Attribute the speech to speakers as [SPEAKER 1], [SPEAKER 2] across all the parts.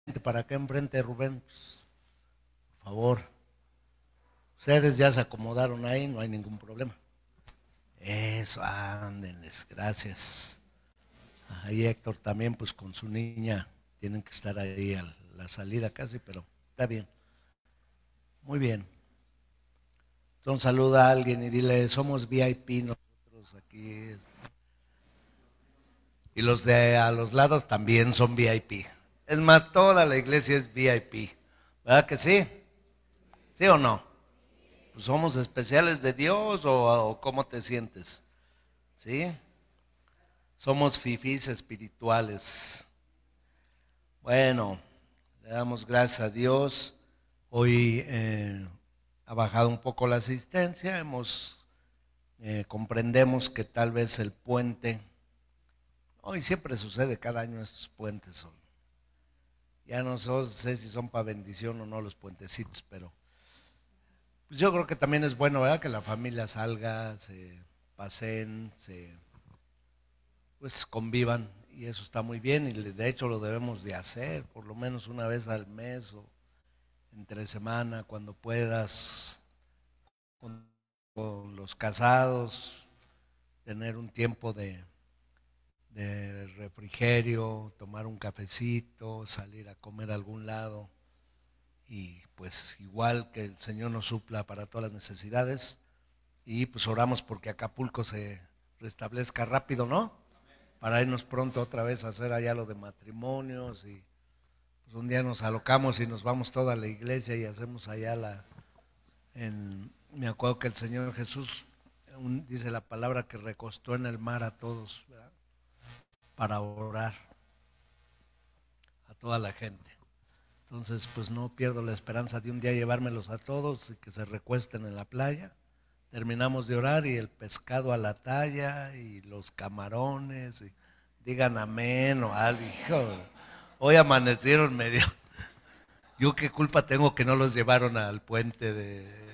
[SPEAKER 1] Para acá enfrente, Rubén, pues, por favor. Ustedes ya se acomodaron ahí, no hay ningún problema. Eso, ándenles, gracias. Ahí Héctor también, pues con su niña, tienen que estar ahí a la salida casi, pero está bien. Muy bien. Entonces saluda a alguien y dile, somos VIP nosotros aquí. Y los de a los lados también son VIP. Es más, toda la iglesia es VIP. ¿Verdad que sí? ¿Sí o no? Pues somos especiales de Dios o cómo te sientes. ¿Sí? Somos fifís espirituales. Bueno, le damos gracias a Dios. Hoy ha bajado un poco la asistencia. Comprendemos que tal vez el puente, hoy siempre sucede cada año estos puentes son. Ya no sé si son para bendición o no los puentecitos, pero pues yo creo que también es bueno, ¿verdad? Que la familia salga, se pasen, pues convivan y eso está muy bien y de hecho lo debemos de hacer por lo menos una vez al mes o entre semana cuando puedas con los casados tener un tiempo de refrigerio, tomar un cafecito, salir a comer a algún lado y pues igual que el Señor nos supla para todas las necesidades y pues oramos porque Acapulco se restablezca rápido, ¿no? Para irnos pronto otra vez a hacer allá lo de matrimonios y pues un día nos alocamos y nos vamos toda la iglesia y hacemos allá me acuerdo que el Señor Jesús dice la palabra que recostó en el mar a todos, ¿verdad? Para orar a toda la gente. Entonces, pues no pierdo la esperanza de un día llevármelos a todos y que se recuesten en la playa. Terminamos de orar y el pescado a la talla y los camarones y digan amén o algo. Hijo, hoy amanecieron medio. Yo qué culpa tengo que no los llevaron al puente de.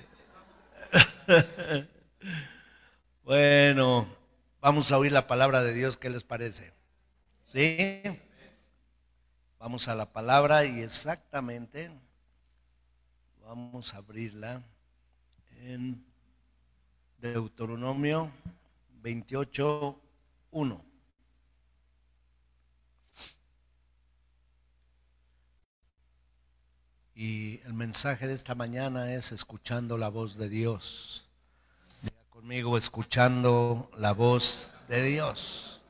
[SPEAKER 1] Bueno, vamos a oír la palabra de Dios, ¿qué les parece? ¿Sí? Vamos a la palabra y exactamente vamos a abrirla en Deuteronomio 28:1. Y el mensaje de esta mañana es escuchando la voz de Dios. Diga conmigo, escuchando la voz de Dios.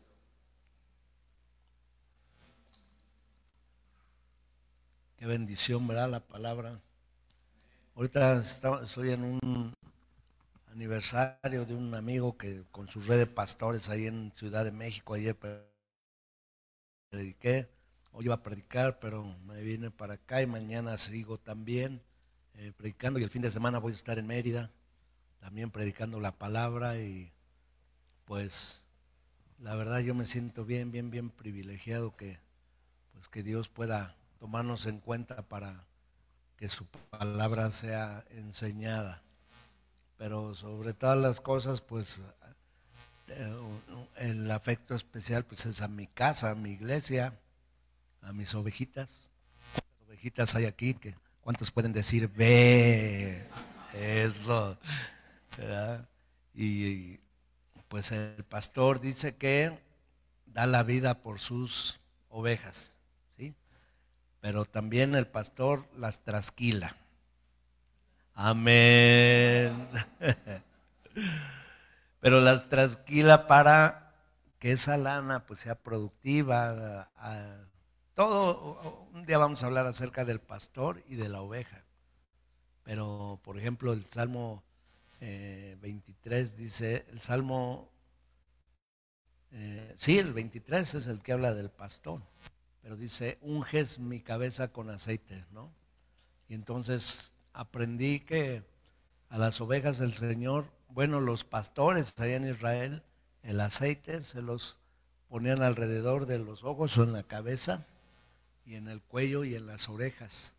[SPEAKER 1] Qué bendición, ¿verdad? La palabra. Ahorita estoy en un aniversario de un amigo que con su red de pastores ahí en Ciudad de México, ayer prediqué, hoy iba a predicar, pero me vine para acá y mañana sigo también predicando y el fin de semana voy a estar en Mérida, también predicando la palabra y pues la verdad yo me siento bien, bien, bien privilegiado pues que Dios pueda tomarnos en cuenta para que su palabra sea enseñada. Pero sobre todas las cosas, pues el afecto especial pues es a mi casa, a mi iglesia, a mis ovejitas. ¿Cuántas ovejitas hay aquí? ¿Cuántos pueden decir ve? Eso, ¿verdad? Y pues el pastor dice que da la vida por sus ovejas, ¿sí? Pero también el pastor las trasquila. Amén. Pero las trasquila para que esa lana pues sea productiva. Un día vamos a hablar acerca del pastor y de la oveja. Pero, por ejemplo, el Salmo 23 dice, sí, el 23 es el que habla del pastor, pero dice, unges mi cabeza con aceite, ¿no? Y entonces aprendí que a las ovejas del Señor, bueno, los pastores allá en Israel, el aceite se los ponían alrededor de los ojos o en la cabeza y en el cuello y en las orejas.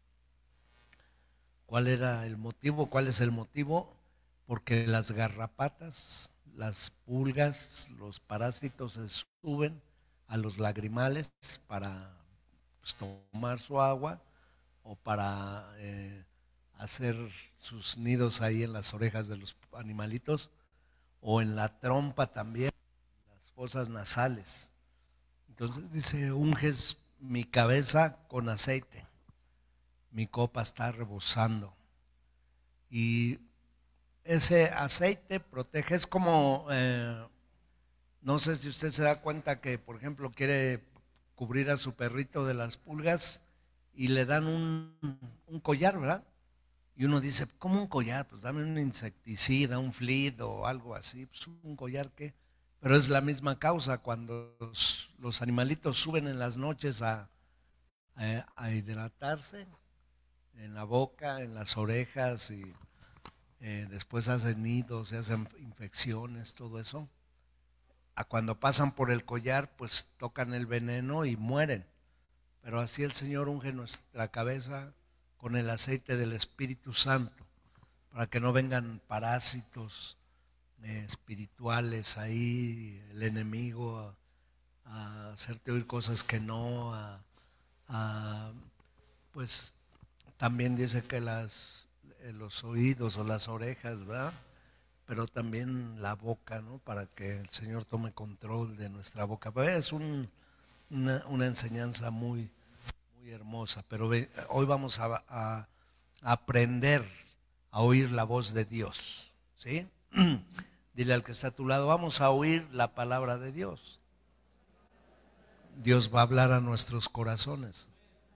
[SPEAKER 1] ¿Cuál era el motivo? ¿Cuál es el motivo? Porque las garrapatas, las pulgas, los parásitos se suben a los lagrimales para pues, tomar su agua o para hacer sus nidos ahí en las orejas de los animalitos o en la trompa también, las fosas nasales. Entonces dice, unges mi cabeza con aceite, mi copa está rebosando. Y ese aceite protege, es como, no sé si usted se da cuenta que, por ejemplo, quiere cubrir a su perrito de las pulgas y le dan un collar, ¿verdad? Y uno dice, ¿cómo un collar? Pues dame un insecticida, un fleet o algo así. Pues un collar, ¿qué? Pero es la misma causa cuando los animalitos suben en las noches a hidratarse en la boca, en las orejas y después hacen nidos, se hacen infecciones, todo eso. A cuando pasan por el collar, pues tocan el veneno y mueren. Pero así el Señor unge nuestra cabeza con el aceite del Espíritu Santo, para que no vengan parásitos espirituales ahí, el enemigo a hacerte oír cosas que no, a, pues también dice que los oídos o las orejas, ¿verdad? Pero también la boca, ¿no? Para que el Señor tome control de nuestra boca. Pero es una enseñanza muy, muy hermosa, pero hoy vamos a aprender a oír la voz de Dios, ¿sí? Dile al que está a tu lado, vamos a oír la palabra de Dios. Dios va a hablar a nuestros corazones.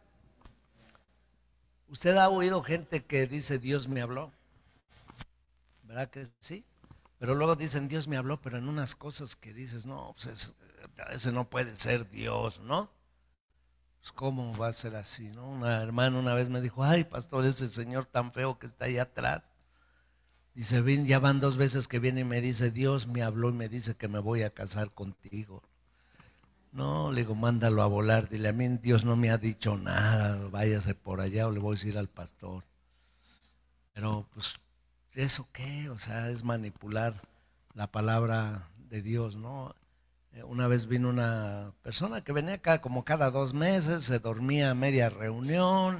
[SPEAKER 1] ¿Usted ha oído gente que dice Dios me habló? ¿Verdad que sí? Pero luego dicen Dios me habló, pero en unas cosas que dices, no, pues ese no puede ser Dios, ¿no? Pues ¿cómo va a ser así, no? Una hermana una vez me dijo, ay pastor, ese señor tan feo que está ahí atrás. Dice, ya van 2 veces que viene y me dice, Dios me habló y me dice que me voy a casar contigo. No, le digo, mándalo a volar, dile, a mí Dios no me ha dicho nada, váyase por allá o le voy a decir al pastor. Pero pues, ¿eso qué? O sea, es manipular la palabra de Dios, ¿no? Una vez vino una persona que venía acá como cada 2 meses, se dormía a media reunión,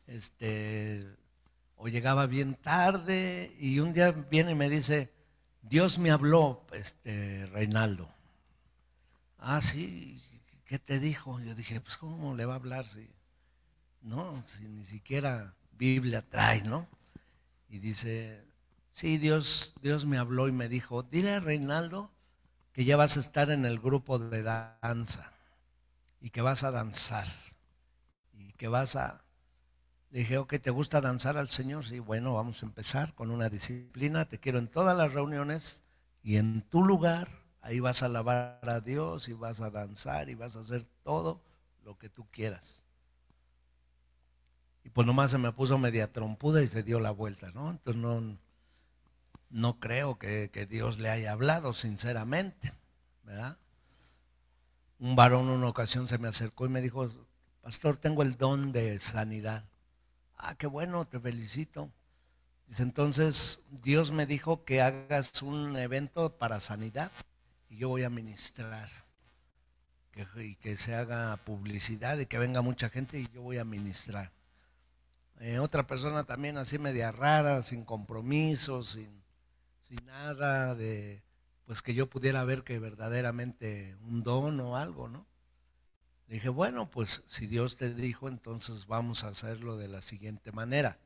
[SPEAKER 1] o llegaba bien tarde, y un día viene y me dice, Dios me habló, Reinaldo. Ah, sí, ¿qué te dijo? Yo dije, pues ¿cómo le va a hablar si no, si ni siquiera Biblia trae, ¿no? Y dice, sí, Dios me habló y me dijo, dile a Reinaldo que ya vas a estar en el grupo de danza y que vas a danzar y que vas a... Le dije, ok, ¿te gusta danzar al Señor? Sí, bueno, vamos a empezar con una disciplina, te quiero en todas las reuniones y en tu lugar, ahí vas a alabar a Dios y vas a danzar y vas a hacer todo lo que tú quieras. Y pues nomás se me puso media trompuda y se dio la vuelta, ¿no? Entonces no creo que Dios le haya hablado, sinceramente, ¿verdad? Un varón una ocasión se me acercó y me dijo, pastor, tengo el don de sanidad. Ah, qué bueno, te felicito. Dice, entonces Dios me dijo que hagas un evento para sanidad y yo voy a ministrar. Y que se haga publicidad y que venga mucha gente y yo voy a ministrar. Otra persona también así media rara, sin compromisos, sin nada de, pues que yo pudiera ver que verdaderamente un don o algo, ¿no? Le dije, bueno, pues si Dios te dijo, entonces vamos a hacerlo de la siguiente manera.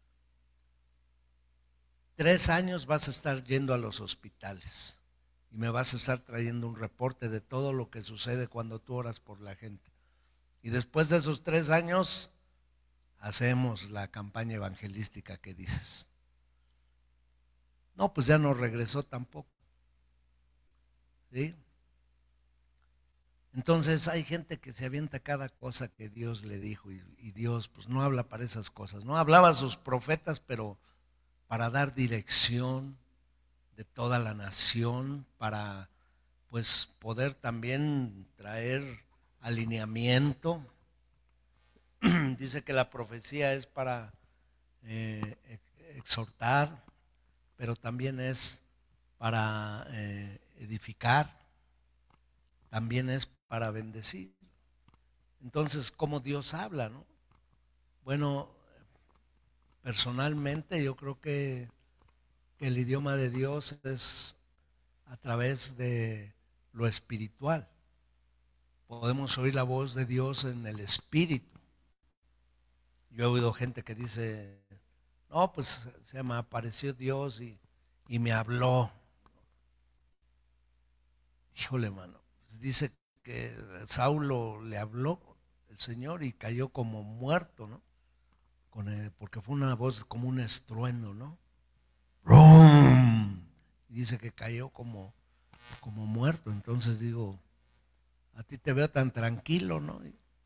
[SPEAKER 1] 3 años vas a estar yendo a los hospitales y me vas a estar trayendo un reporte de todo lo que sucede cuando tú oras por la gente. Y después de esos 3 años, hacemos la campaña evangelística que dices. No, pues ya no regresó tampoco. ¿Sí? Entonces hay gente que se avienta cada cosa que Dios le dijo y Dios pues no habla para esas cosas. No hablaba a sus profetas, pero para dar dirección de toda la nación, para pues poder también traer alineamiento. Dice que la profecía es para exhortar, pero también es para edificar, también es para bendecir. Entonces, ¿cómo Dios habla, no? Bueno, personalmente yo creo que el idioma de Dios es a través de lo espiritual. Podemos oír la voz de Dios en el espíritu. Yo he oído gente que dice, no, pues se me apareció Dios y me habló. Híjole, mano, pues dice que Saulo le habló el Señor y cayó como muerto, ¿no? Porque fue una voz como un estruendo, ¿no? ¡Rum! Y dice que cayó como muerto. Entonces digo, a ti te veo tan tranquilo, ¿no?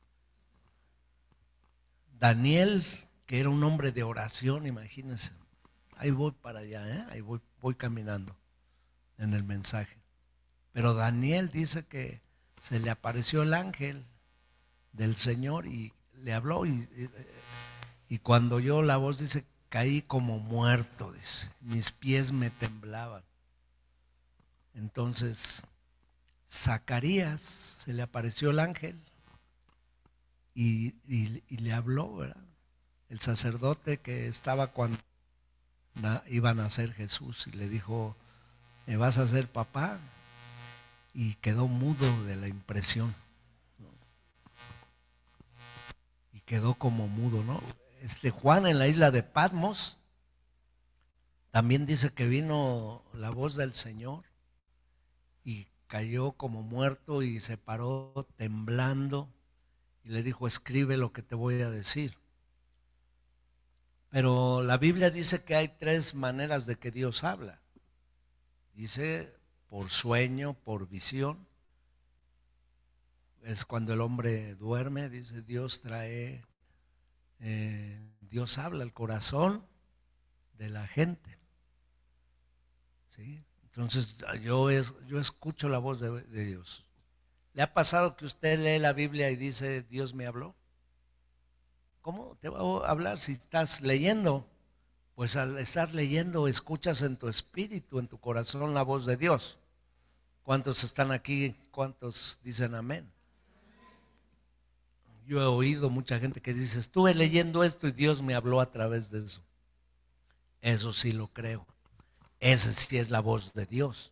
[SPEAKER 1] Daniel, que era un hombre de oración, imagínense. Ahí voy para allá, ¿eh? Ahí voy caminando en el mensaje. Pero Daniel dice que se le apareció el ángel del Señor y le habló y cuando oyó la voz dice, caí como muerto, dice, mis pies me temblaban. Entonces, Zacarías se le apareció el ángel y le habló, ¿verdad? El sacerdote que estaba cuando iba a nacer Jesús y le dijo, ¿me vas a hacer papá? Y quedó mudo de la impresión, ¿no? Y quedó como mudo, ¿no? Juan en la isla de Patmos también dice que vino la voz del Señor y cayó como muerto y se paró temblando y le dijo, escribe lo que te voy a decir. Pero la Biblia dice que hay tres maneras de que Dios habla. Dice por sueño, por visión. Es cuando el hombre duerme, dice Dios Dios habla al corazón de la gente. ¿Sí? Entonces yo escucho la voz de Dios. ¿Le ha pasado que usted lee la Biblia y dice, Dios me habló? ¿Cómo te va a hablar si estás leyendo? Pues al estar leyendo escuchas en tu espíritu, en tu corazón la voz de Dios. ¿Cuántos están aquí? ¿Cuántos dicen amén? Yo he oído mucha gente que dice, estuve leyendo esto y Dios me habló a través de eso. Eso sí lo creo. Esa sí es la voz de Dios.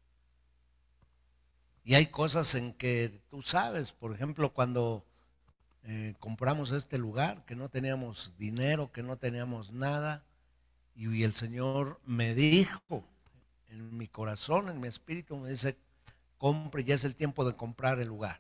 [SPEAKER 1] Y hay cosas en que tú sabes, por ejemplo, cuando compramos este lugar, que no teníamos dinero, que no teníamos nada, y el Señor me dijo en mi corazón, en mi espíritu, me dice, compre, ya es el tiempo de comprar el lugar.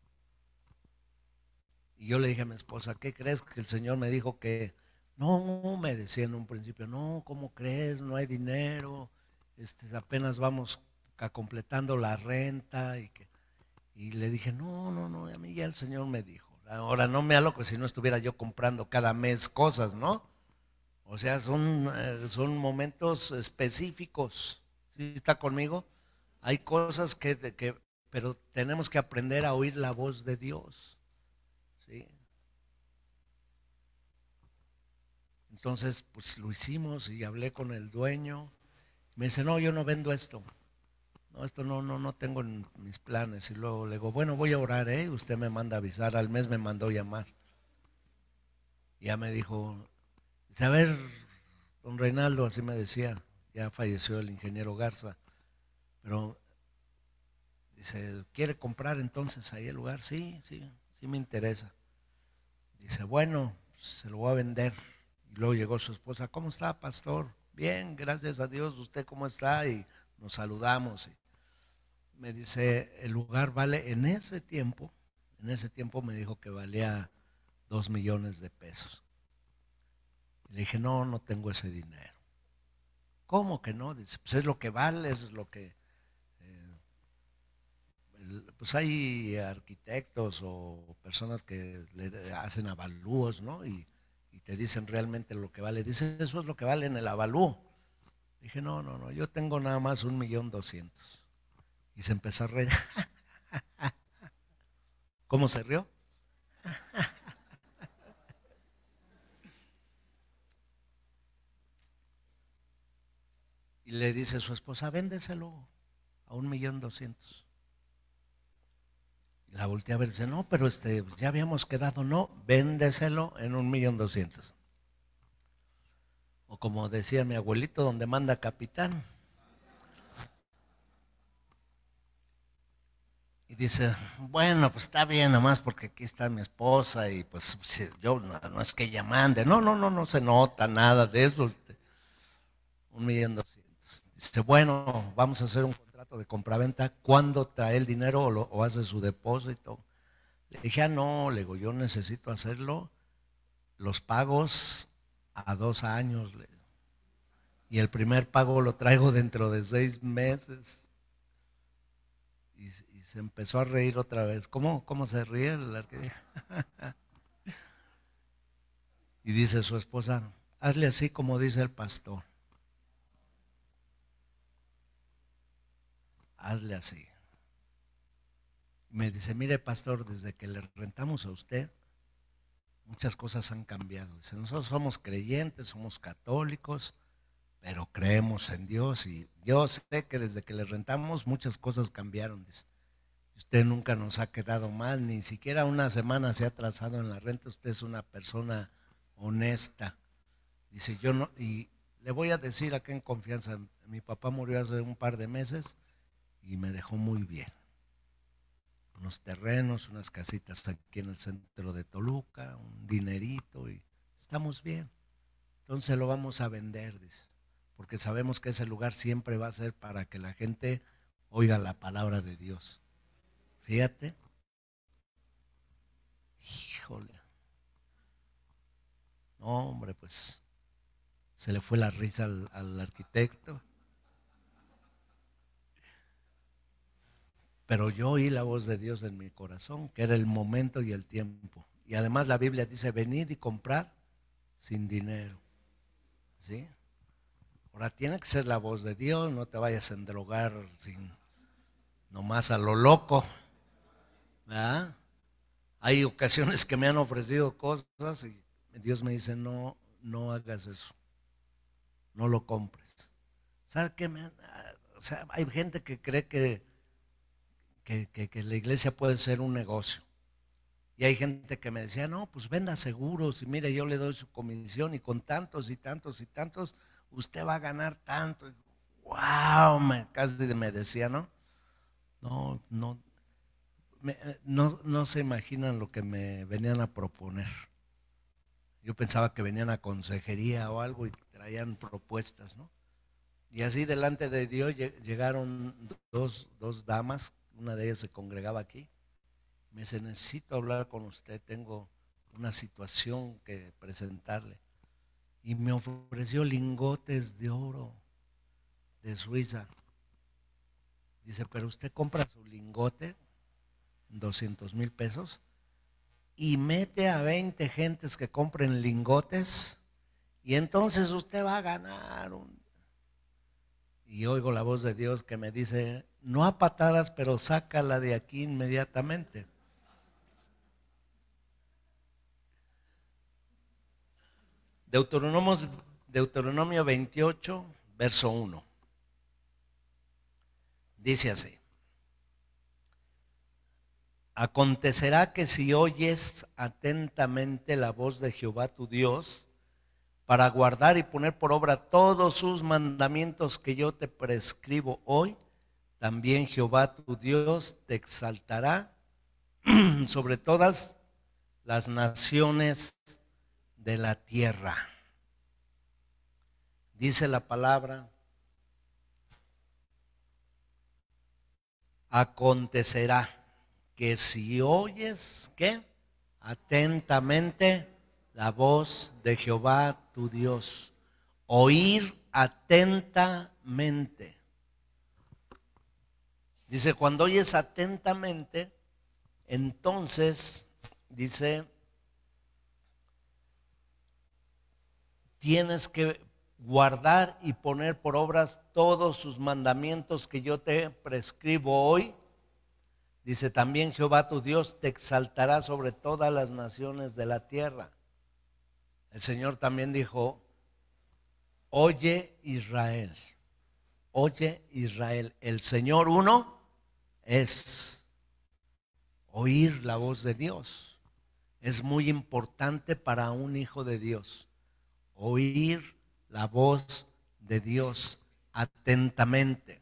[SPEAKER 1] Y yo le dije a mi esposa, ¿qué crees? Que el Señor me dijo que, no, me decía en un principio, no, ¿cómo crees? No hay dinero, apenas vamos completando la renta y le dije, no, a mí ya el Señor me dijo. Ahora no me aloco si no estuviera yo comprando cada mes cosas, ¿no? O sea, son momentos específicos. ¿Sí está conmigo? Hay cosas pero tenemos que aprender a oír la voz de Dios, ¿sí? Entonces, pues lo hicimos y hablé con el dueño. Me dice, no, yo no vendo esto. No, esto no tengo en mis planes. Y luego le digo, bueno, voy a orar, ¿eh? Usted me manda a avisar. Al mes me mandó llamar. Y ya me dijo, dice, a ver, don Reinaldo, así me decía, ya falleció el ingeniero Garza, pero dice, ¿quiere comprar entonces ahí el lugar? Sí, sí me interesa. Dice, bueno, se lo voy a vender. Y luego llegó su esposa, ¿cómo está, pastor? Bien, gracias a Dios, ¿usted cómo está? Y nos saludamos. Y me dice, el lugar vale, en ese tiempo me dijo que valía 2 millones de pesos. Y le dije, no tengo ese dinero. ¿Cómo que no? Dice, pues es lo que vale, es lo que... pues hay arquitectos o personas que le hacen avalúos, ¿no? Y te dicen realmente lo que vale. Dice, eso es lo que vale en el avalúo. Dije, no, yo tengo nada más 1,200,000. Y se empezó a reír. ¿Cómo se rió? Y le dice a su esposa, véndeselo a 1,200,000. Y la volteé a ver y dice, no, pero ya habíamos quedado, no, véndeselo en 1,200,000. O como decía mi abuelito, donde manda capitán. Y dice, bueno, pues está bien, nomás porque aquí está mi esposa y pues yo no es que ella mande. No, no, no, no se nota nada de eso. 1,200,000. Dice, bueno, vamos a hacer un contrato de compraventa. ¿Cuándo trae el dinero o hace su depósito? Le dije, no, le digo, yo necesito hacerlo, los pagos a 2 años. Y el primer pago lo traigo dentro de 6 meses. Y se empezó a reír otra vez. ¿Cómo se ríe el arquitecto? Y dice su esposa, hazle así como dice el pastor. Hazle así. Me dice, mire pastor, desde que le rentamos a usted, muchas cosas han cambiado. Dice, nosotros somos creyentes, somos católicos, pero creemos en Dios y yo sé que desde que le rentamos muchas cosas cambiaron. Dice, usted nunca nos ha quedado mal, ni siquiera una semana se ha atrasado en la renta, usted es una persona honesta. Dice, yo no, y le voy a decir acá en confianza, mi papá murió hace un par de meses y me dejó muy bien. Unos terrenos, unas casitas aquí en el centro de Toluca, un dinerito y estamos bien. Entonces lo vamos a vender, dice, porque sabemos que ese lugar siempre va a ser para que la gente oiga la palabra de Dios. Fíjate. Híjole. No, hombre, pues se le fue la risa al arquitecto. Pero yo oí la voz de Dios en mi corazón, que era el momento y el tiempo. Y además la Biblia dice, venid y comprad sin dinero. ¿Sí? Ahora tiene que ser la voz de Dios, no te vayas a endrogar nomás a lo loco. ¿Verdad? Hay ocasiones que me han ofrecido cosas y Dios me dice, no, no hagas eso, no lo compres. ¿Sabes qué? O sea, hay gente que cree que la iglesia puede ser un negocio. Y hay gente que me decía, no, pues venda seguros y mire, yo le doy su comisión y con tantos y tantos y tantos, usted va a ganar tanto. Wow, casi me decía, ¿no? No, no, no se imaginan lo que me venían a proponer. Yo pensaba que venían a consejería o algo y traían propuestas, ¿no? Y así delante de Dios llegaron dos damas, una de ellas se congregaba aquí. Me dice, necesito hablar con usted, tengo una situación que presentarle. Y me ofreció lingotes de oro de Suiza. Dice, pero usted compra su lingote, 200,000 pesos, y mete a 20 gentes que compren lingotes, y entonces usted va a ganar. Y oigo la voz de Dios que me dice, no a patadas, pero sácala de aquí inmediatamente. Deuteronomio 28, verso 1. Dice así. Acontecerá que si oyes atentamente la voz de Jehová tu Dios, para guardar y poner por obra todos sus mandamientos que yo te prescribo hoy, también Jehová tu Dios te exaltará sobre todas las naciones de la tierra. Dice la palabra, acontecerá que si oyes, ¿qué? Atentamente la voz de Jehová tu Dios. Oír atentamente. Dice, cuando oyes atentamente, entonces, dice, tienes que guardar y poner por obras todos sus mandamientos que yo te prescribo hoy. Dice, también Jehová tu Dios te exaltará sobre todas las naciones de la tierra. El Señor también dijo, oye Israel, el Señor uno es. oír la voz de Dios. Es muy importante para un hijo de Dios oír la voz de Dios atentamente.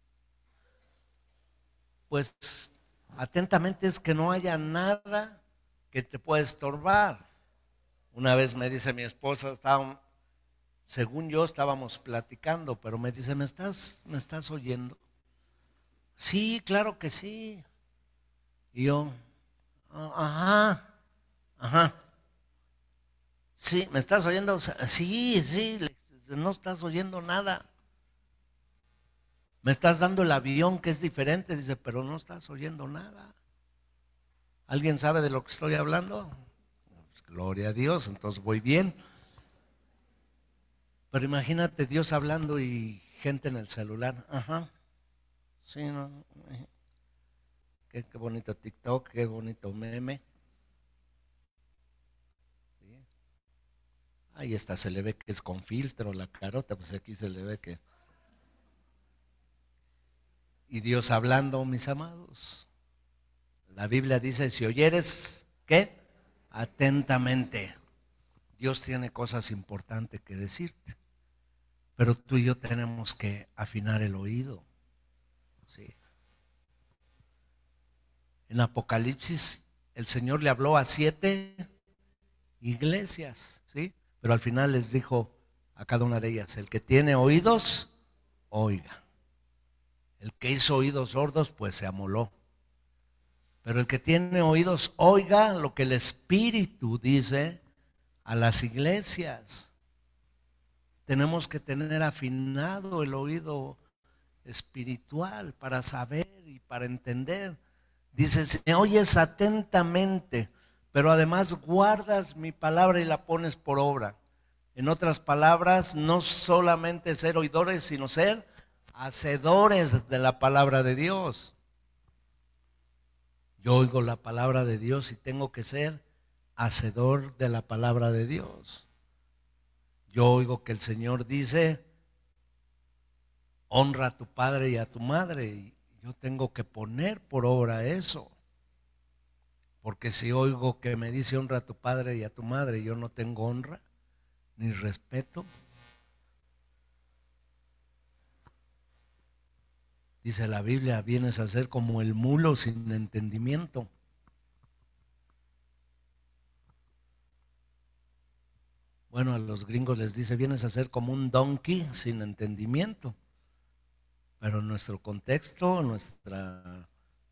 [SPEAKER 1] Pues atentamente es que no haya nada que te pueda estorbar. Una vez me dice mi esposa, según yo estábamos platicando, pero me dice, ¿me estás oyendo? Sí, claro que sí. Y yo, ajá. Sí, ¿me estás oyendo? Sí, no estás oyendo nada. Me estás dando el avión que es diferente, dice, pero no estás oyendo nada. ¿Alguien sabe de lo que estoy hablando? Pues, gloria a Dios, entonces voy bien. Pero imagínate Dios hablando y gente en el celular. Ajá. Sí, no. Qué bonito TikTok, qué bonito meme. ¿Sí? Ahí está, se le ve que es con filtro la carota, pues aquí se le ve que... Y Dios hablando, mis amados. La Biblia dice, si oyeres, ¿qué? Atentamente. Dios tiene cosas importantes que decirte. Pero tú y yo tenemos que afinar el oído. ¿Sí? En Apocalipsis, el Señor le habló a 7 iglesias, ¿sí? Pero al final les dijo a cada una de ellas, el que tiene oídos, oiga. El que hizo oídos sordos, pues se amoló. Pero el que tiene oídos, oiga lo que el Espíritu dice a las iglesias. Tenemos que tener afinado el oído espiritual para saber y para entender. Dice, si me oyes atentamente, pero además guardas mi palabra y la pones por obra. En otras palabras, no solamente ser oidores, sino ser hacedores de la palabra de Dios. Yo oigo la palabra de Dios y tengo que ser hacedor de la palabra de Dios. Yo oigo que el Señor dice, honra a tu padre y a tu madre, y yo tengo que poner por obra eso. Porque si oigo que me dice honra a tu padre y a tu madre, y yo no tengo honra ni respeto, dice la Biblia, vienes a ser como el mulo sin entendimiento. Bueno, a los gringos les dice, vienes a ser como un donkey sin entendimiento. Pero en nuestro contexto, nuestra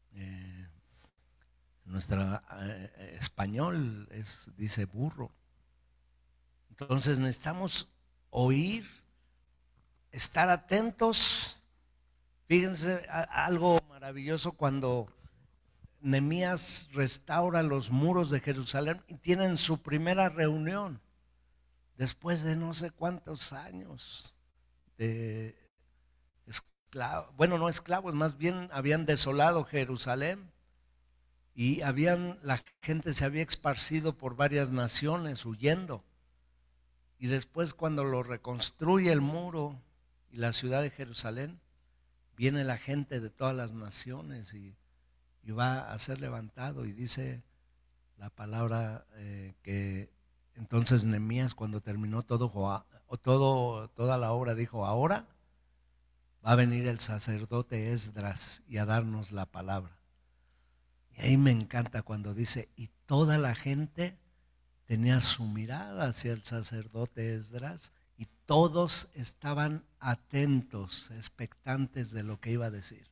[SPEAKER 1] español dice burro. Entonces necesitamos oír, estar atentos. Fíjense algo maravilloso cuando Nehemías restaura los muros de Jerusalén y tienen su primera reunión después de no sé cuántos años de esclavos, bueno, no esclavos, más bien habían desolado Jerusalén y la gente se había esparcido por varias naciones huyendo. Y después cuando lo reconstruye el muro y la ciudad de Jerusalén, viene la gente de todas las naciones y va a ser levantado. Y dice la palabra que entonces Nehemías, cuando terminó toda la obra, dijo, ahora va a venir el sacerdote Esdras y a darnos la palabra. Y ahí me encanta cuando dice, y toda la gente tenía su mirada hacia el sacerdote Esdras y todos estaban atentos, expectantes de lo que iba a decir.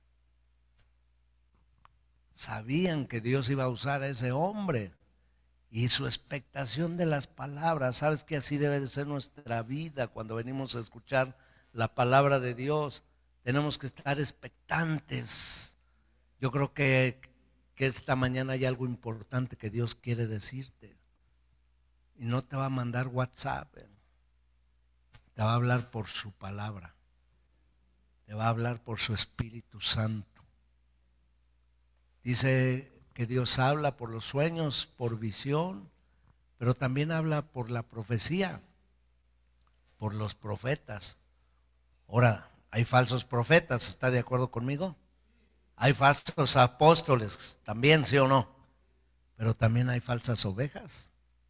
[SPEAKER 1] Sabían que Dios iba a usar a ese hombre y su expectación de las palabras. ¿Sabes que así debe de ser nuestra vida cuando venimos a escuchar la palabra de Dios? Tenemos que estar expectantes. Yo creo que esta mañana hay algo importante que Dios quiere decirte. Y no te va a mandar WhatsApp, te va a hablar por su palabra, te va a hablar por su Espíritu Santo. Dice que Dios habla por los sueños, por visión, pero también habla por la profecía, por los profetas. Ahora, hay falsos profetas, ¿está de acuerdo conmigo? Hay falsos apóstoles también, ¿sí o no? Pero también hay falsas ovejas.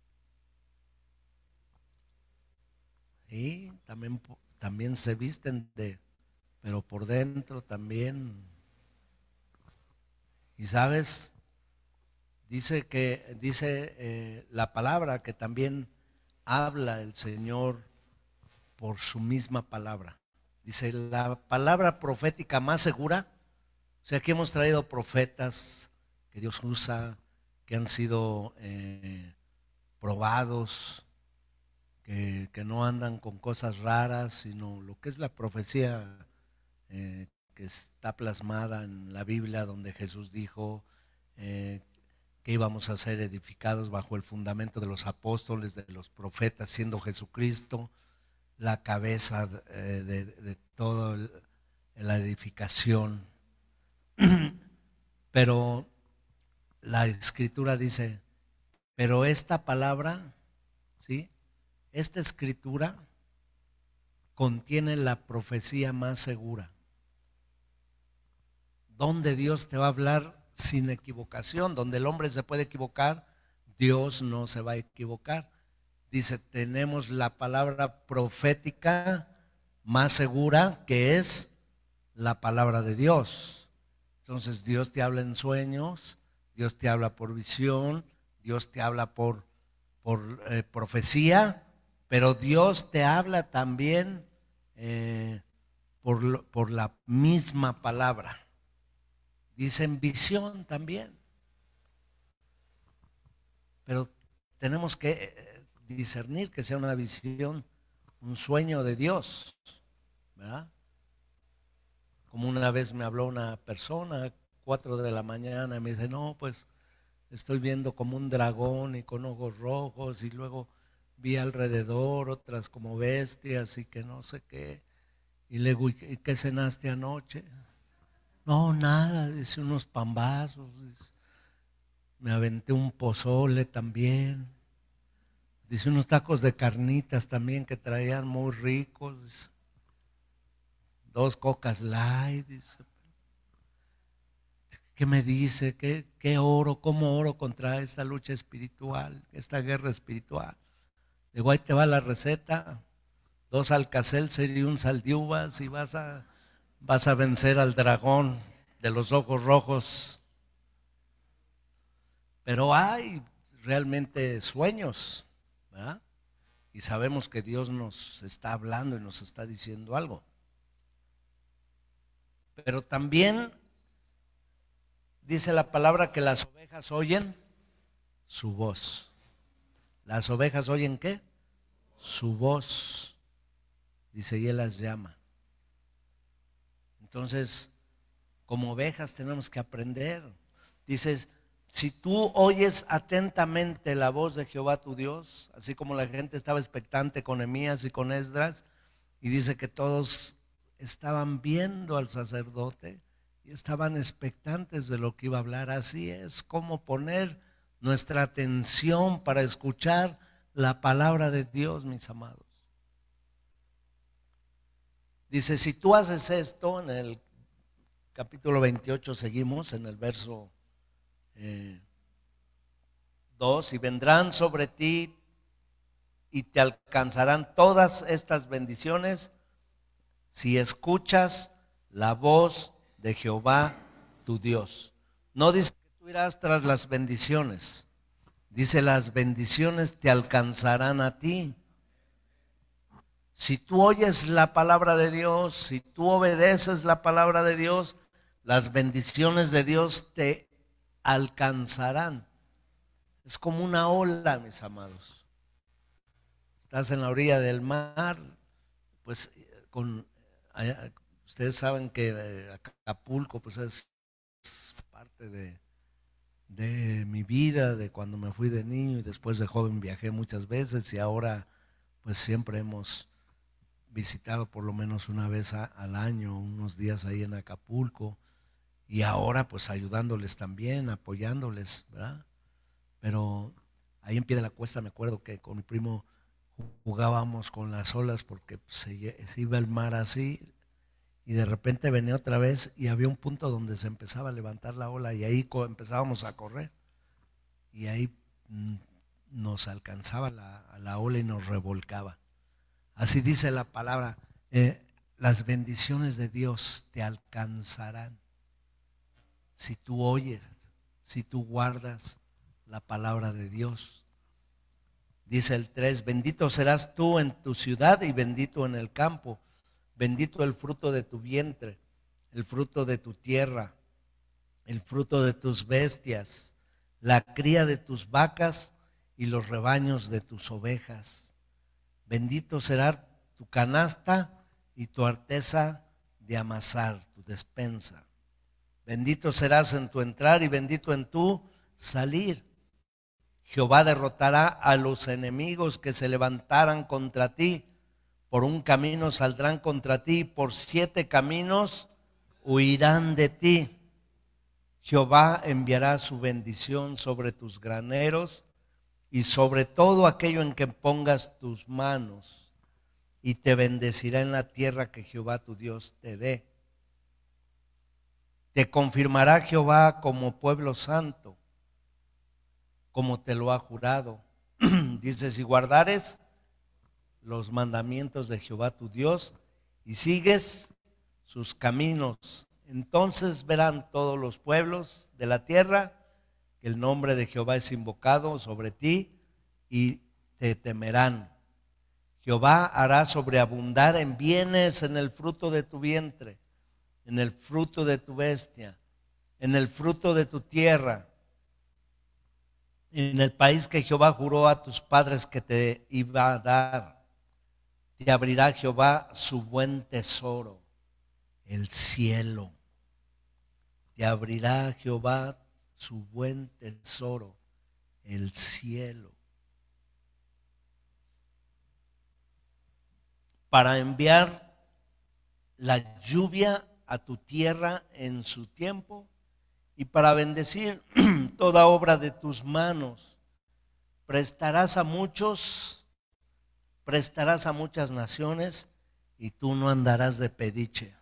[SPEAKER 1] Y también se visten pero por dentro también. Y sabes, dice la palabra que también habla el Señor por su misma palabra. Dice, la palabra profética más segura. O sea, aquí hemos traído profetas que Dios usa, que han sido probados, que no andan con cosas raras, sino lo que es la profecía que está plasmada en la Biblia, donde Jesús dijo que íbamos a ser edificados bajo el fundamento de los apóstoles, de los profetas, siendo Jesucristo la cabeza de toda la edificación. Pero la Escritura dice, pero esta palabra, ¿sí? Esta Escritura contiene la profecía más segura, donde Dios te va a hablar sin equivocación, donde el hombre se puede equivocar, Dios no se va a equivocar. Dice, tenemos la palabra profética más segura, que es la palabra de Dios. Entonces Dios te habla en sueños, Dios te habla por visión, Dios te habla por profecía, pero Dios te habla también por la misma palabra. Dicen visión también. Pero tenemos que discernir que sea una visión, un sueño de Dios, ¿verdad? Como una vez me habló una persona, 4 de la mañana, y me dice, no, pues estoy viendo como un dragón y con ojos rojos, y luego vi alrededor otras como bestias y que no sé qué. Y le digo, ¿y qué cenaste anoche? No, nada, dice, unos pambazos, dice, me aventé un pozole también, dice, unos tacos de carnitas también que traían muy ricos, dice, 2 cocas light, dice. ¿Qué me dice? ¿Qué oro? ¿Cómo oro contra esta lucha espiritual, esta guerra espiritual? Digo, ahí te va la receta, 2 Alka-Seltzer y un sal de uvas y vas a vencer al dragón de los ojos rojos. Pero hay realmente sueños, ¿verdad? Y sabemos que Dios nos está hablando y nos está diciendo algo. Pero también dice la palabra que las ovejas oyen su voz. ¿Las ovejas oyen qué? Su voz. Dice, y Él las llama. Entonces, como ovejas tenemos que aprender. Dices, si tú oyes atentamente la voz de Jehová tu Dios, así como la gente estaba expectante con Nehemías y con Esdras, y dice que todos estaban viendo al sacerdote y estaban expectantes de lo que iba a hablar. Así es como poner nuestra atención para escuchar la palabra de Dios, mis amados. Dice, si tú haces esto, en el capítulo 28 seguimos, en el verso 2, y vendrán sobre ti y te alcanzarán todas estas bendiciones si escuchas la voz de Jehová tu Dios. No dice que tú irás tras las bendiciones, dice las bendiciones te alcanzarán a ti. Si tú oyes la palabra de Dios, si tú obedeces la palabra de Dios, las bendiciones de Dios te alcanzarán. Es como una ola, mis amados. Estás en la orilla del mar, pues ustedes saben que Acapulco pues es parte de mi vida, de cuando me fui de niño y después de joven viajé muchas veces y ahora pues siempre hemos visitado por lo menos una vez al año, unos días ahí en Acapulco, y ahora pues ayudándoles también, apoyándoles, ¿verdad? Pero ahí en Pie de la Cuesta me acuerdo que con mi primo jugábamos con las olas porque se iba el mar así, y de repente venía otra vez y había un punto donde se empezaba a levantar la ola y ahí empezábamos a correr y ahí nos alcanzaba la ola y nos revolcaba. Así dice la palabra, las bendiciones de Dios te alcanzarán si tú oyes, si tú guardas la palabra de Dios. Dice el 3, bendito serás tú en tu ciudad y bendito en el campo, bendito el fruto de tu vientre, el fruto de tu tierra, el fruto de tus bestias, la cría de tus vacas y los rebaños de tus ovejas. Bendito será tu canasta y tu arteza de amasar, tu despensa. Bendito serás en tu entrar y bendito en tu salir. Jehová derrotará a los enemigos que se levantaran contra ti. Por un camino saldrán contra ti, por 7 caminos huirán de ti. Jehová enviará su bendición sobre tus graneros y sobre todo aquello en que pongas tus manos, y te bendecirá en la tierra que Jehová tu Dios te dé. Te confirmará Jehová como pueblo santo, como te lo ha jurado. Dice, si guardares los mandamientos de Jehová tu Dios y sigues sus caminos, entonces verán todos los pueblos de la tierra que el nombre de Jehová es invocado sobre ti y te temerán. Jehová hará sobreabundar en bienes en el fruto de tu vientre, en el fruto de tu bestia, en el fruto de tu tierra, en el país que Jehová juró a tus padres que te iba a dar. Te abrirá Jehová su buen tesoro, el cielo. Te abrirá Jehová su buen tesoro, el cielo. Para enviar la lluvia a tu tierra en su tiempo y para bendecir toda obra de tus manos. Prestarás a muchas naciones y tú no andarás de pediche.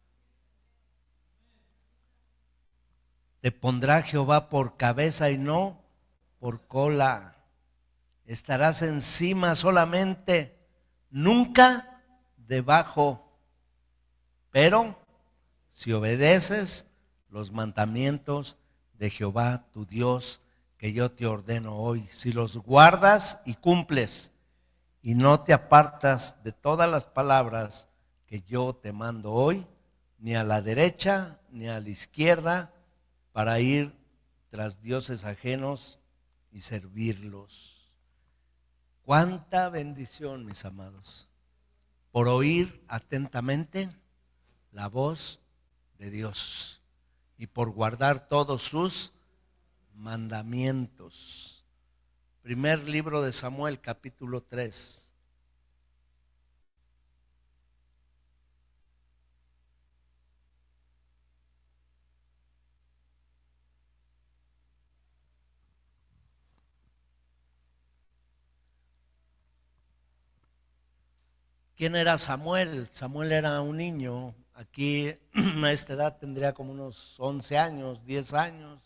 [SPEAKER 1] Te pondrá Jehová por cabeza y no por cola. Estarás encima solamente, nunca debajo. Pero si obedeces los mandamientos de Jehová tu Dios que yo te ordeno hoy, si los guardas y cumples y no te apartas de todas las palabras que yo te mando hoy, ni a la derecha ni a la izquierda, para ir tras dioses ajenos y servirlos. Cuánta bendición, mis amados, por oír atentamente la voz de Dios y por guardar todos sus mandamientos. Primer libro de Samuel, capítulo 3. ¿Quién era Samuel? Samuel era un niño. Aquí a esta edad tendría como unos 11 años, 10 años.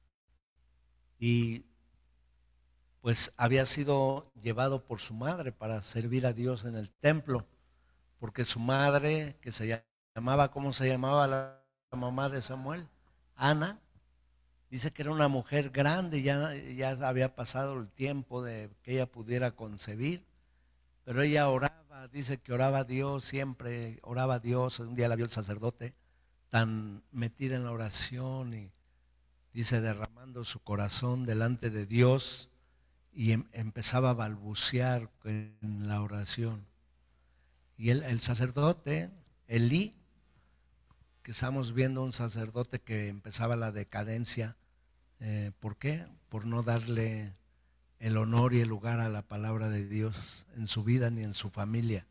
[SPEAKER 1] Y pues había sido llevado por su madre para servir a Dios en el templo. Porque su madre, que se llamaba, ¿cómo se llamaba la mamá de Samuel? Ana. Dice que era una mujer grande, ya había pasado el tiempo de que ella pudiera concebir. Pero ella oraba, dice que oraba a Dios, siempre oraba a Dios. Un día la vio el sacerdote tan metida en la oración y dice derramando su corazón delante de Dios y empezaba a balbucear en la oración. Y el sacerdote, Elí, que estamos viendo un sacerdote que empezaba la decadencia, ¿por qué? Por no darle el honor y el lugar a la palabra de Dios en su vida ni en su familia.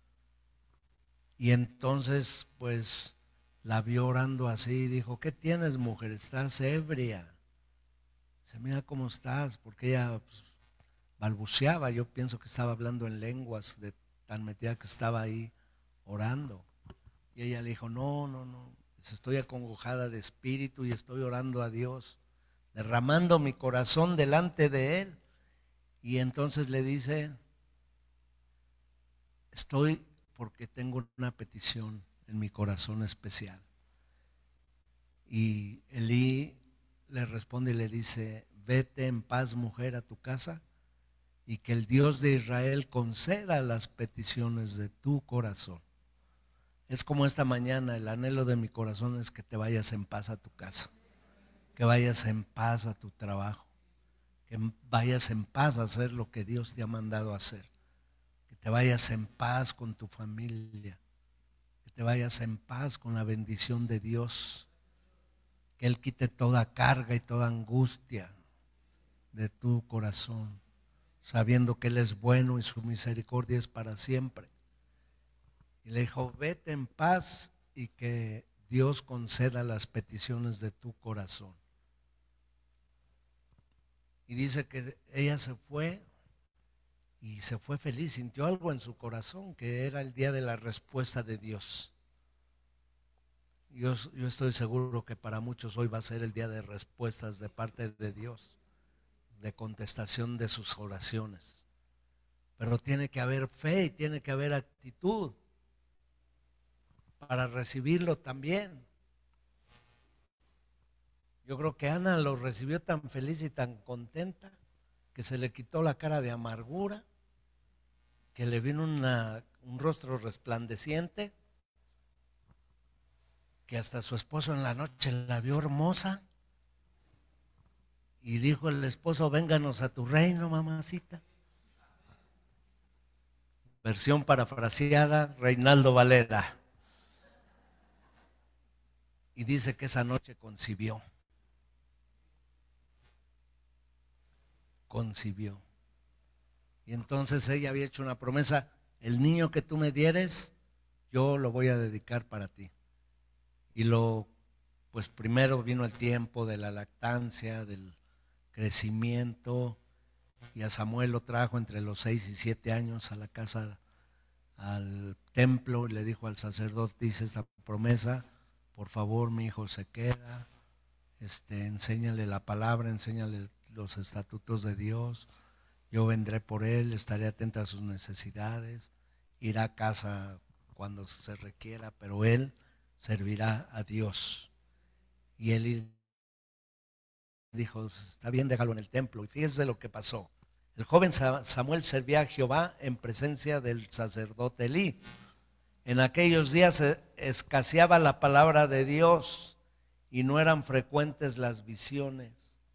[SPEAKER 1] Y entonces pues la vio orando así y dijo, ¿qué tienes, mujer? ¿Estás ebria? Dice, mira cómo estás, porque ella pues, balbuceaba, yo pienso que estaba hablando en lenguas de tan metida que estaba ahí orando. Y ella le dijo, no, no, no, estoy acongojada de espíritu y estoy orando a Dios, derramando mi corazón delante de Él. Y entonces le dice, estoy porque tengo una petición en mi corazón especial. Y Elí le responde y le dice, vete en paz, mujer, a tu casa, y que el Dios de Israel conceda las peticiones de tu corazón. Es como esta mañana, el anhelo de mi corazón es que te vayas en paz a tu casa, que vayas en paz a tu trabajo, que vayas en paz a hacer lo que Dios te ha mandado a hacer, que te vayas en paz con tu familia, que te vayas en paz con la bendición de Dios, que Él quite toda carga y toda angustia de tu corazón, sabiendo que Él es bueno y su misericordia es para siempre. Y le dijo, vete en paz y que Dios conceda las peticiones de tu corazón. Y dice que ella se fue y se fue feliz, sintió algo en su corazón, que era el día de la respuesta de Dios. Yo estoy seguro que para muchos hoy va a ser el día de respuestas de parte de Dios, de contestación de sus oraciones. Pero tiene que haber fe y tiene que haber actitud para recibirlo también. Yo creo que Ana lo recibió tan feliz y tan contenta que se le quitó la cara de amargura, que le vino un rostro resplandeciente, que hasta su esposo en la noche la vio hermosa y dijo el esposo, vénganos a tu reino, mamacita. Versión parafraseada, Reinaldo Valera. Y dice que esa noche concibió. Y entonces ella había hecho una promesa, el niño que tú me dieres, yo lo voy a dedicar para ti. Y pues primero vino el tiempo de la lactancia, del crecimiento, y a Samuel lo trajo entre los 6 y 7 años a la casa, al templo, y le dijo al sacerdote, dice esta promesa, por favor mi hijo se queda, enséñale la palabra, enséñale los estatutos de Dios, yo vendré por él, estaré atenta a sus necesidades, irá a casa cuando se requiera, pero él servirá a Dios. Y él dijo, está bien, déjalo en el templo. Y fíjese lo que pasó. El joven Samuel servía a Jehová en presencia del sacerdote Elí. En aquellos días escaseaba la palabra de Dios y no eran frecuentes las visiones.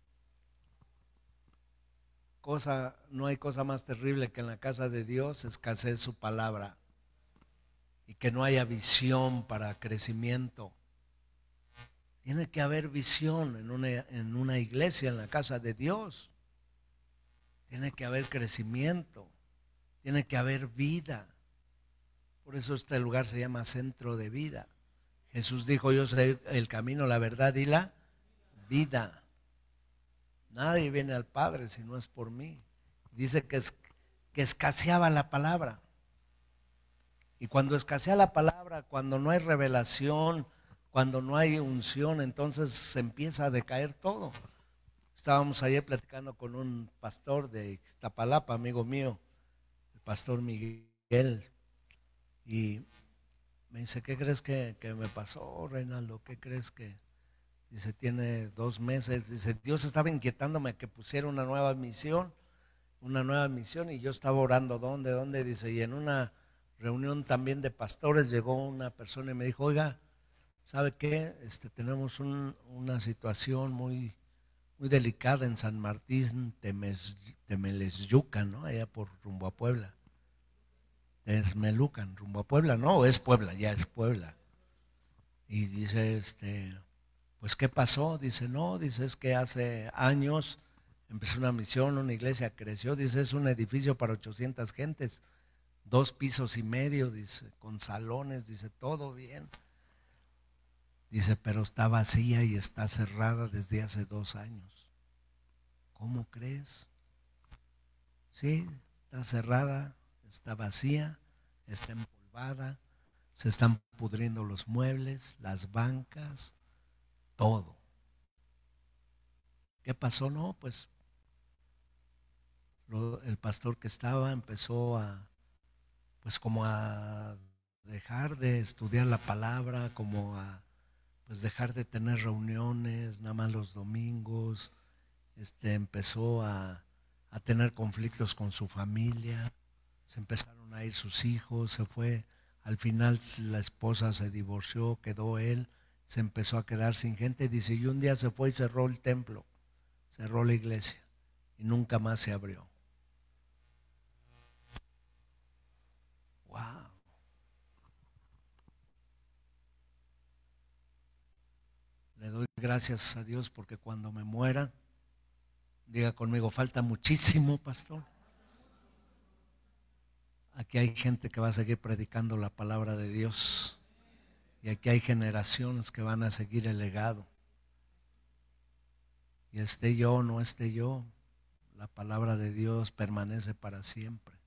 [SPEAKER 1] No hay cosa más terrible que en la casa de Dios escasee su palabra y que no haya visión para crecimiento. Tiene que haber visión en una iglesia, en la casa de Dios. Tiene que haber crecimiento, tiene que haber vida. Por eso este lugar se llama Centro de Vida. Jesús dijo, yo soy el camino, la verdad y la vida. Nadie viene al Padre si no es por mí. Dice que escaseaba la palabra. Y cuando escasea la palabra, cuando no hay revelación, cuando no hay unción, entonces se empieza a decaer todo. Estábamos ayer platicando con un pastor de Iztapalapa, amigo mío, el pastor Miguel, y me dice, ¿qué crees que me pasó, Reinaldo? ¿Qué crees que? Dice, tiene 2 meses, dice, Dios estaba inquietándome que pusiera una nueva misión, y yo estaba orando, ¿dónde? Dice, y en una reunión también de pastores llegó una persona y me dijo, oiga, ¿sabe qué? Tenemos una situación muy delicada en San Martín, Temelesyucan, ¿no? Allá por rumbo a Puebla. Texmelucan, rumbo a Puebla, no, es Puebla, ya es Puebla. Y dice, pues ¿qué pasó? Dice, no, dice, es que hace años empezó una misión, una iglesia creció, dice, es un edificio para 800 gentes, 2 pisos y medio, dice, con salones, dice, todo bien. Dice, pero está vacía y está cerrada desde hace 2 años. ¿Cómo crees? Sí, está cerrada, está vacía, está empolvada, Se están pudriendo los muebles, las bancas, todo. ¿Qué pasó? No, pues el pastor que estaba empezó a, pues como a dejar de estudiar la palabra, como a pues dejar de tener reuniones, nada más los domingos, empezó a tener conflictos con su familia, se empezaron a ir sus hijos, se fue, al final la esposa se divorció, quedó él, se empezó a quedar sin gente, dice, y un día se fue y cerró el templo, cerró la iglesia y nunca más se abrió. Wow. Le doy gracias a Dios porque cuando me muera, diga conmigo, falta muchísimo, pastor. Aquí hay gente que va a seguir predicando la palabra de Dios. Y aquí hay generaciones que van a seguir el legado. Y esté yo o no esté yo, la palabra de Dios permanece para siempre.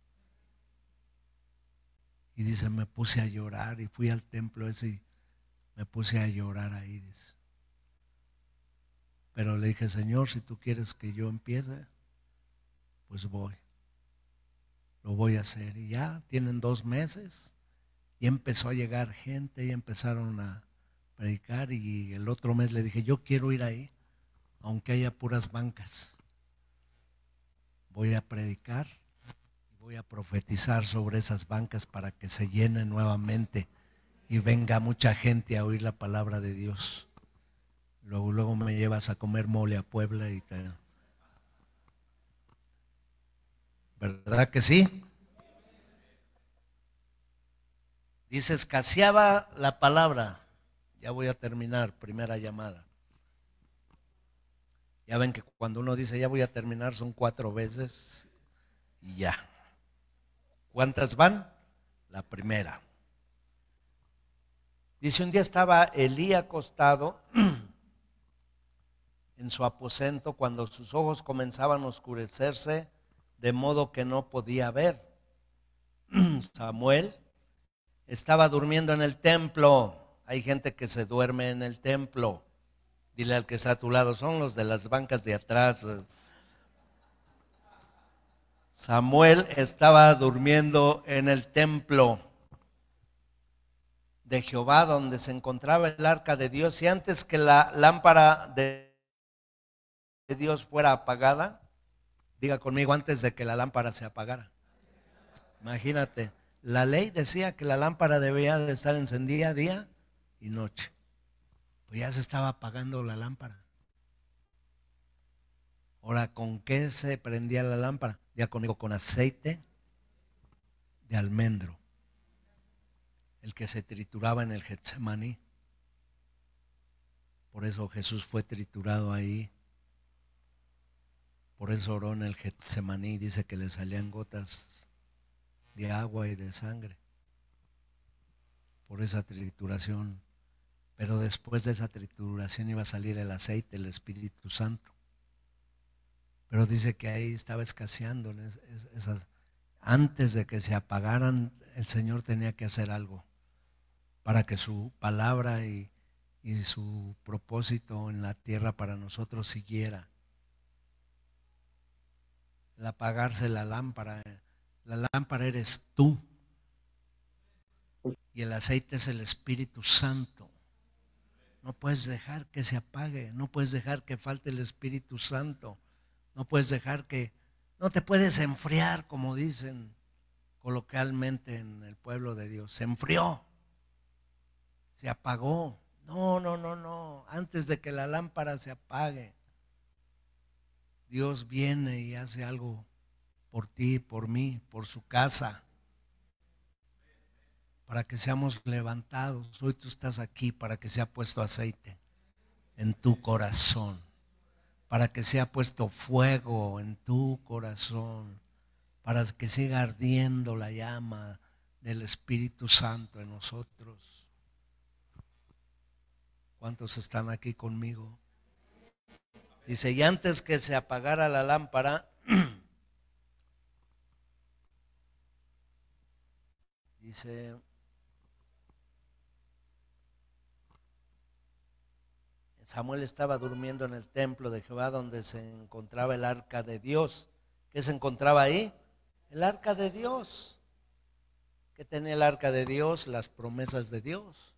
[SPEAKER 1] Y dice, me puse a llorar y fui al templo ese y me puse a llorar ahí, dice. Pero le dije, Señor, si tú quieres que yo empiece, pues voy. Lo voy a hacer. Y ya tienen 2 meses y empezó a llegar gente y empezaron a predicar. Y el otro mes le dije, yo quiero ir ahí, aunque haya puras bancas. Voy a predicar y voy a profetizar sobre esas bancas para que se llenen nuevamente y venga mucha gente a oír la palabra de Dios. Luego me llevas a comer mole a Puebla y te... ¿Verdad que sí? Dice, escaseaba la palabra. Ya voy a terminar, primera llamada. Ya ven que cuando uno dice ya voy a terminar son 4 veces y ya. ¿Cuántas van? La primera. Dice, un día estaba Elí acostado en su aposento cuando sus ojos comenzaban a oscurecerse de modo que no podía ver. Samuel estaba durmiendo en el templo. Hay gente que se duerme en el templo. Dile al que está a tu lado, son los de las bancas de atrás. Samuel estaba durmiendo en el templo de Jehová, donde se encontraba el arca de Dios, y antes que la lámpara de Dios fuera apagada, diga conmigo, antes de que la lámpara se apagara. Imagínate, la ley decía que la lámpara debía de estar encendida día y noche. Pues ya se estaba apagando la lámpara. Ahora, ¿con qué se prendía la lámpara? Diga conmigo, con aceite de almendro, el que se trituraba en el Getsemaní. Por eso Jesús fue triturado ahí. Por eso oró en el Getsemaní, dice que le salían gotas de agua y de sangre. Por esa trituración. Pero después de esa trituración iba a salir el aceite, el Espíritu Santo. Pero dice que ahí estaba escaseando. Antes de que se apagaran, el Señor tenía que hacer algo para que su palabra y su propósito en la tierra para nosotros siguiera. El apagarse la lámpara eres tú y el aceite es el Espíritu Santo. No puedes dejar que se apague, no puedes dejar que falte el Espíritu Santo, no puedes dejar que, no te puedes enfriar, como dicen coloquialmente en el pueblo de Dios. Se enfrió, se apagó. No, antes de que la lámpara se apague, Dios viene y hace algo por ti, por mí, por su casa, para que seamos levantados. Hoy tú estás aquí para que sea puesto aceite en tu corazón, para que sea puesto fuego en tu corazón, para que siga ardiendo la llama del Espíritu Santo en nosotros. ¿Cuántos están aquí conmigo? Dice, y antes que se apagara la lámpara, dice, Samuel estaba durmiendo en el templo de Jehová donde se encontraba el arca de Dios. ¿Qué se encontraba ahí? El arca de Dios. ¿Qué tenía el arca de Dios? Las promesas de Dios.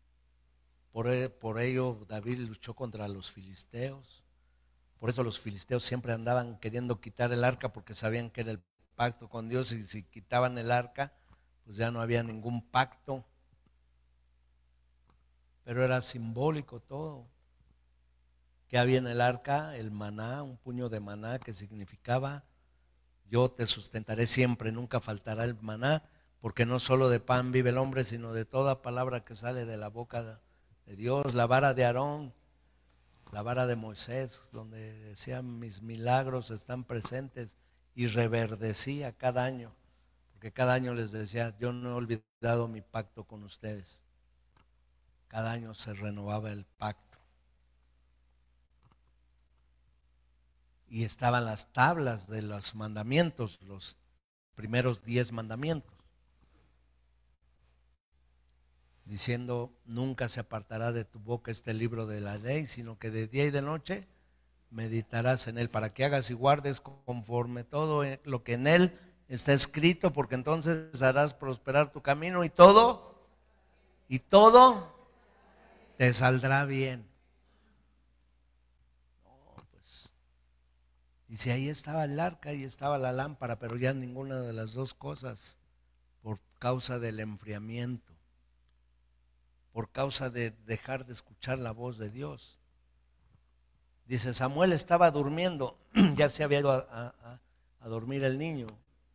[SPEAKER 1] Por ello David luchó contra los filisteos. Por eso los filisteos siempre andaban queriendo quitar el arca porque sabían que era el pacto con Dios, y si quitaban el arca, pues ya no había ningún pacto. Pero era simbólico todo. ¿Qué había en el arca? El maná, un puño de maná, que significaba: yo te sustentaré siempre, nunca faltará el maná, porque no solo de pan vive el hombre, sino de toda palabra que sale de la boca de Dios. La vara de Aarón, la vara de Moisés, donde decía: mis milagros están presentes, y reverdecía cada año, porque cada año les decía: yo no he olvidado mi pacto con ustedes. Cada año se renovaba el pacto. Y estaban las tablas de los mandamientos, los primeros 10 mandamientos, diciendo: nunca se apartará de tu boca este libro de la ley, sino que de día y de noche meditarás en él, para que hagas y guardes conforme todo lo que en él está escrito, porque entonces harás prosperar tu camino y todo te saldrá bien. No, pues, dice, ahí estaba el arca y estaba la lámpara, pero ya ninguna de las dos cosas, por causa del enfriamiento, por causa de dejar de escuchar la voz de Dios. Dice, Samuel estaba durmiendo, ya se había ido a dormir el niño.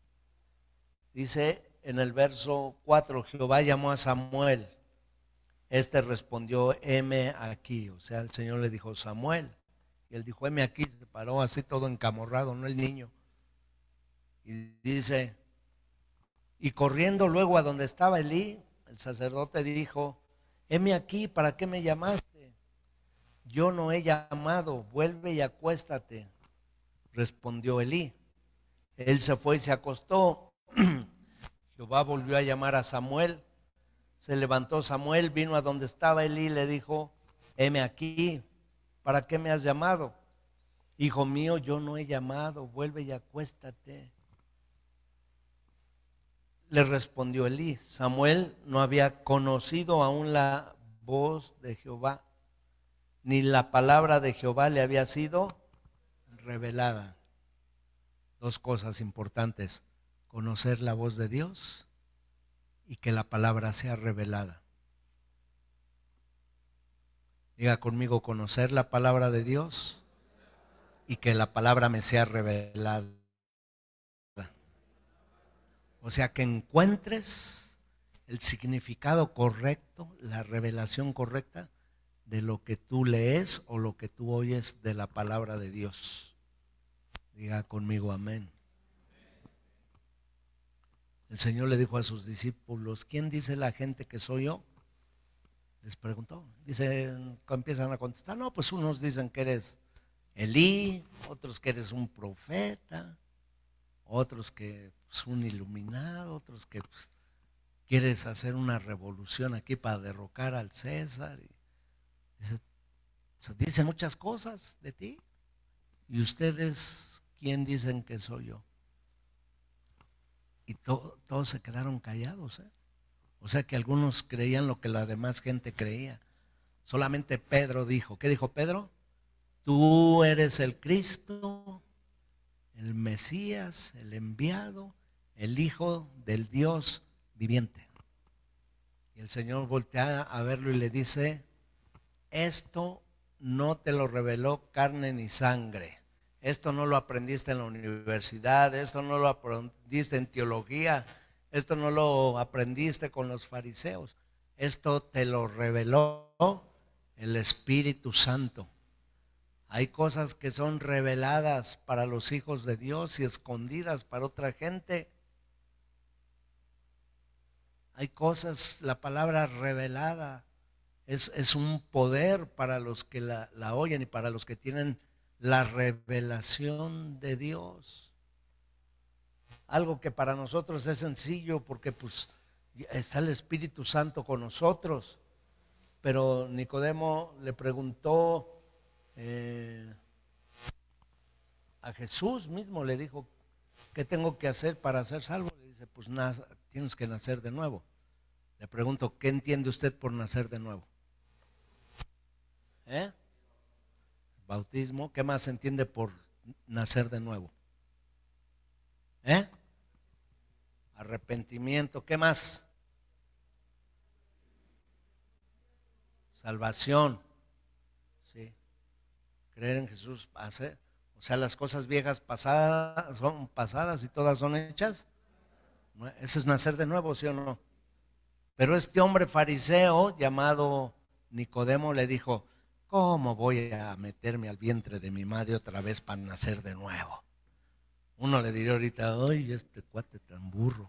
[SPEAKER 1] Dice en el verso 4, Jehová llamó a Samuel. Este respondió: heme aquí. O sea, el Señor le dijo: Samuel. Y él dijo: heme aquí. Se paró así todo encamorrado, no el niño. Y dice, y corriendo luego a donde estaba Elí, el sacerdote dijo: heme aquí, ¿para qué me llamaste? Yo no he llamado, vuelve y acuéstate. Respondió Elí. Él se fue y se acostó. Jehová volvió a llamar a Samuel. Se levantó Samuel, vino a donde estaba Elí y le dijo: heme aquí, ¿para qué me has llamado? Hijo mío, yo no he llamado, vuelve y acuéstate. Le respondió Elí. Samuel no había conocido aún la voz de Jehová, ni la palabra de Jehová le había sido revelada. Dos cosas importantes: conocer la voz de Dios y que la palabra sea revelada. Diga conmigo: conocer la palabra de Dios y que la palabra me sea revelada. O sea, que encuentres el significado correcto, la revelación correcta de lo que tú lees o lo que tú oyes de la palabra de Dios. Diga conmigo amén. El Señor le dijo a sus discípulos: ¿quién dice la gente que soy yo? Les preguntó. Dicen, empiezan a contestar: no, pues unos dicen que eres Elí, otros que eres un profeta, otros que pues, un iluminado, otros que pues, quieres hacer una revolución aquí para derrocar al César. Y dicen muchas cosas de ti. ¿Y ustedes quién dicen que soy yo? Y todos se quedaron callados, ¿eh? O sea que algunos creían lo que la demás gente creía. Solamente Pedro dijo. ¿Qué dijo Pedro? Tú eres el Cristo, el Mesías, el enviado, el Hijo del Dios viviente. Y el Señor voltea a verlo y le dice: esto no te lo reveló carne ni sangre. Esto no lo aprendiste en la universidad, esto no lo aprendiste en teología, esto no lo aprendiste con los fariseos. Esto te lo reveló el Espíritu Santo. Hay cosas que son reveladas para los hijos de Dios y escondidas para otra gente. Hay cosas, la palabra revelada es un poder para los que la oyen y para los que tienen la revelación de Dios. Algo que para nosotros es sencillo porque pues está el Espíritu Santo con nosotros. pero Nicodemo le preguntó a Jesús mismo, le dijo, ¿qué tengo que hacer para ser salvo? Le dice, pues tienes que nacer de nuevo. Le pregunto, ¿qué entiende usted por nacer de nuevo? Bautismo. ¿Qué más se entiende por nacer de nuevo? Arrepentimiento. ¿Qué más? Salvación. Sí. Creer en Jesús. O sea, las cosas viejas pasadas son pasadas y todas son hechas. Ese es nacer de nuevo, ¿sí o no? Pero este hombre fariseo llamado Nicodemo le dijo, ¿cómo voy a meterme al vientre de mi madre otra vez para nacer de nuevo? Uno le diría ahorita, ay, este cuate tan burro.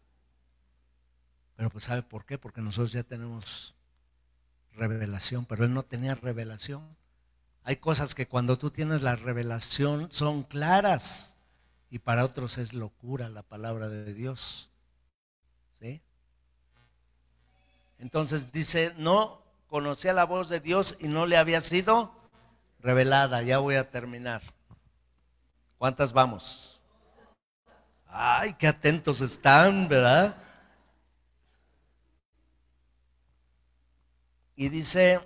[SPEAKER 1] Pero pues ¿sabe por qué? Porque nosotros ya tenemos revelación, pero él no tenía revelación. Hay cosas que cuando tú tienes la revelación son claras y para otros es locura la palabra de Dios. ¿Sí? Entonces dice, no conocía la voz de Dios y no le había sido revelada. Ya voy a terminar. ¿Cuántas vamos? Ay, qué atentos están, ¿verdad? Y dice,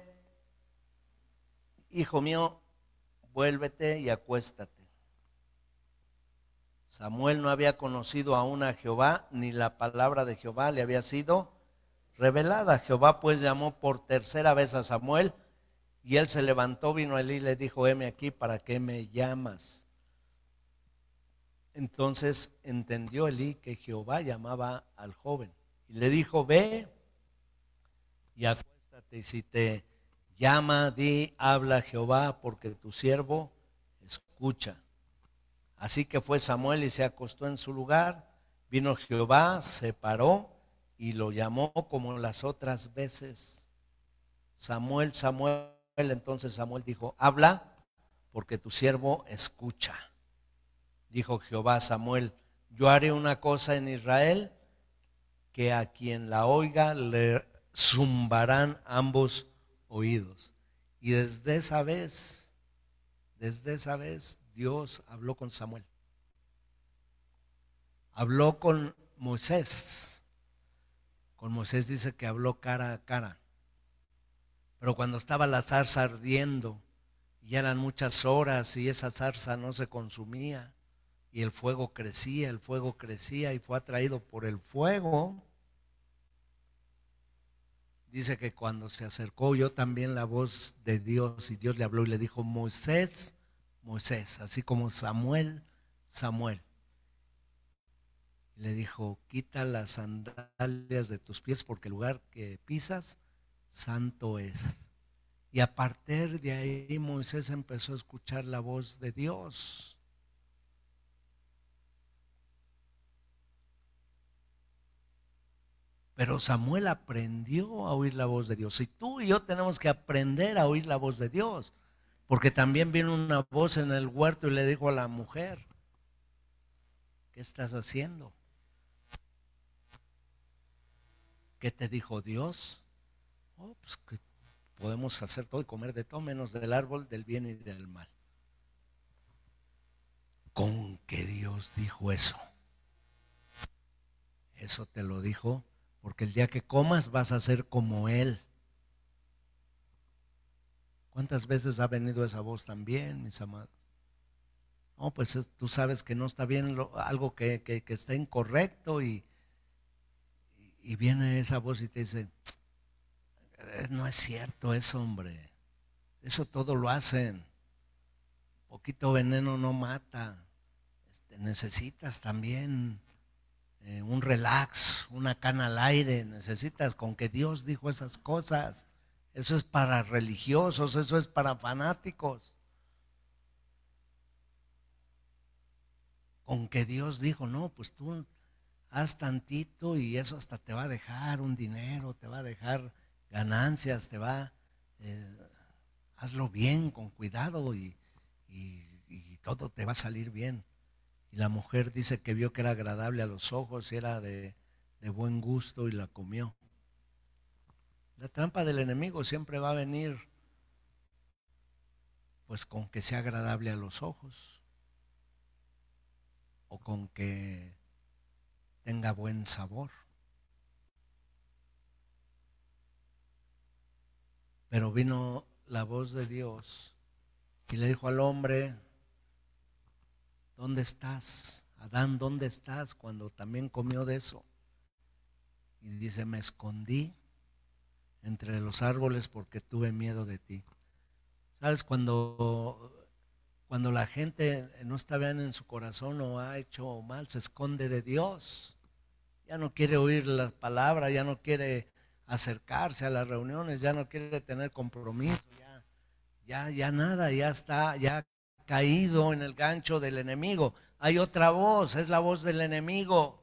[SPEAKER 1] hijo mío, vuélvete y acuéstate. Samuel no había conocido aún a Jehová, ni la palabra de Jehová le había sido revelada. Jehová pues llamó por tercera vez a Samuel, y él se levantó, vino a Elí y le dijo, heme aquí, ¿para qué me llamas? Entonces entendió Elí que Jehová llamaba al joven, y le dijo, ve y acuéstate, y si te llama, di, habla Jehová, porque tu siervo escucha. Así que fue Samuel y se acostó en su lugar. Vino Jehová, se paró y lo llamó como las otras veces. Samuel, Samuel. Entonces Samuel dijo, habla, porque tu siervo escucha. Dijo Jehová a Samuel, yo haré una cosa en Israel, que a quien la oiga le zumbarán ambos oídos. Y desde esa vez, Dios habló con Samuel. Habló con Moisés. Con Moisés dice que habló cara a cara. Pero cuando estaba la zarza ardiendo, y eran muchas horas y esa zarza no se consumía, y el fuego crecía y fue atraído por el fuego, dice que cuando se acercó oyó también la voz de Dios, y Dios le habló y le dijo, Moisés, Moisés, así como Samuel, Samuel. Le dijo, quita las sandalias de tus pies, porque el lugar que pisas, santo es. Y a partir de ahí Moisés empezó a escuchar la voz de Dios. Pero Samuel aprendió a oír la voz de Dios. Y tú y yo tenemos que aprender a oír la voz de Dios. Porque también vino una voz en el huerto y le dijo a la mujer, ¿qué estás haciendo? ¿Qué te dijo Dios? Oh, pues que podemos hacer todo y comer de todo menos del árbol del bien y del mal. ¿Con qué Dios dijo eso? Eso te lo dijo porque el día que comas vas a ser como Él. ¿Cuántas veces ha venido esa voz también, mis amados? No, pues tú sabes que no está bien algo que está incorrecto y viene esa voz y te dice, no es cierto eso, hombre. Eso todo lo hacen. Poquito veneno no mata. Necesitas también un relax, una cana al aire. Necesitas con que Dios dijo esas cosas. Eso es para religiosos, eso es para fanáticos. Con que Dios dijo, no, pues tú haz tantito y eso hasta te va a dejar un dinero, te va a dejar ganancias, hazlo bien, con cuidado y todo te va a salir bien. Y la mujer dice que vio que era agradable a los ojos, era de buen gusto y la comió. La trampa del enemigo siempre va a venir pues con que sea agradable a los ojos o con que tenga buen sabor. Pero vino la voz de Dios y le dijo al hombre: ¿dónde estás? Adán, ¿dónde estás? Cuando también comió de eso. Y dice: me escondí entre los árboles porque tuve miedo de ti. ¿Sabes? Cuando la gente no está bien en su corazón o ha hecho mal, se esconde de Dios. Ya no quiere oír las palabras, ya no quiere acercarse a las reuniones, ya no quiere tener compromiso, ya nada, ya está, ya ha caído en el gancho del enemigo. Hay otra voz, es la voz del enemigo.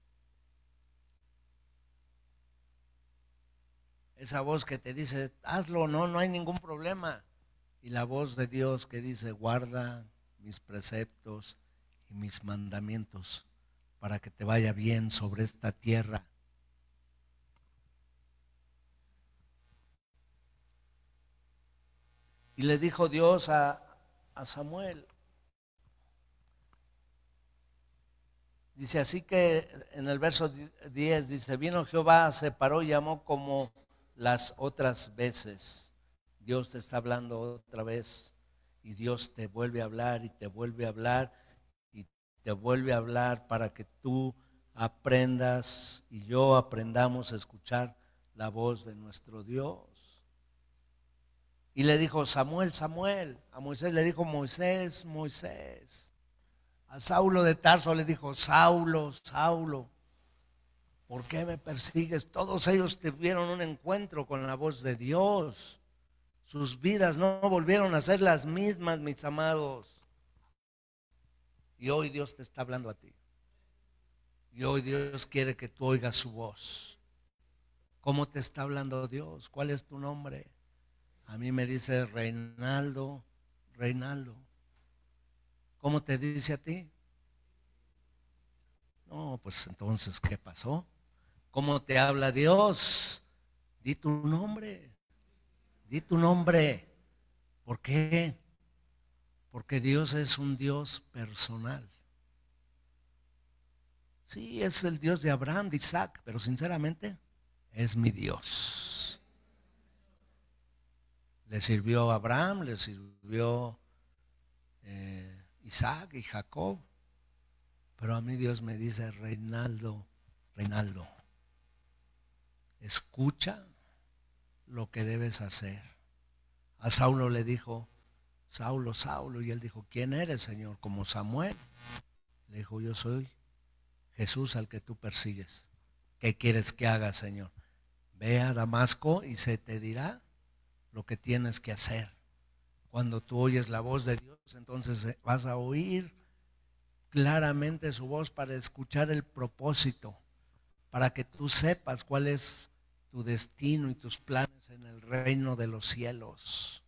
[SPEAKER 1] Esa voz que te dice: hazlo, no hay ningún problema. Y la voz de Dios que dice: guarda mis preceptos y mis mandamientos para que te vaya bien sobre esta tierra. Y le dijo Dios a Samuel, dice, así que en el verso 10 dice: vino Jehová, se paró y llamó como las otras veces. Dios te está hablando otra vez y Dios te vuelve a hablar y te vuelve a hablar y te vuelve a hablar para que tú aprendas y yo aprendamos a escuchar la voz de nuestro Dios. Y le dijo: Samuel, Samuel. A Moisés le dijo: Moisés, Moisés. A Saulo de Tarso le dijo: Saulo, Saulo, ¿por qué me persigues? Todos ellos tuvieron un encuentro con la voz de Dios. Sus vidas no volvieron a ser las mismas, mis amados. Y hoy Dios te está hablando a ti. Y hoy Dios quiere que tú oigas su voz. ¿Cómo te está hablando Dios? ¿Cuál es tu nombre? A mí me dice Reinaldo, Reinaldo. ¿Cómo te dice a ti? No, pues entonces, ¿qué pasó? ¿Cómo te habla Dios? Di tu nombre. Di tu nombre. ¿Por qué? Porque Dios es un Dios personal. Sí, es el Dios de Abraham, de Isaac, pero sinceramente es mi Dios. Le sirvió a Abraham, le sirvió Isaac y Jacob, pero a mí Dios me dice: Reinaldo, Reinaldo, escucha lo que debes hacer. A Saulo le dijo: Saulo, Saulo, y él dijo: ¿quién eres, Señor? Como Samuel. Le dijo: yo soy Jesús al que tú persigues. ¿Qué quieres que haga, Señor? Ve a Damasco y se te dirá lo que tienes que hacer. Cuando tú oyes la voz de Dios, entonces vas a oír claramente su voz para escuchar el propósito, para que tú sepas cuál es tu destino y tus planes en el reino de los cielos.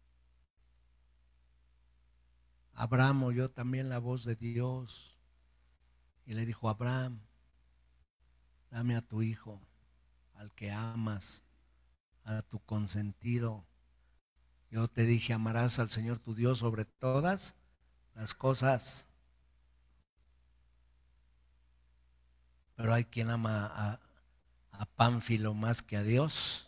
[SPEAKER 1] Abraham oyó también la voz de Dios y le dijo: Abraham, dame a tu hijo, al que amas, a tu consentido. Yo te dije: amarás al Señor tu Dios sobre todas las cosas. Pero hay quien ama a Pánfilo más que a Dios,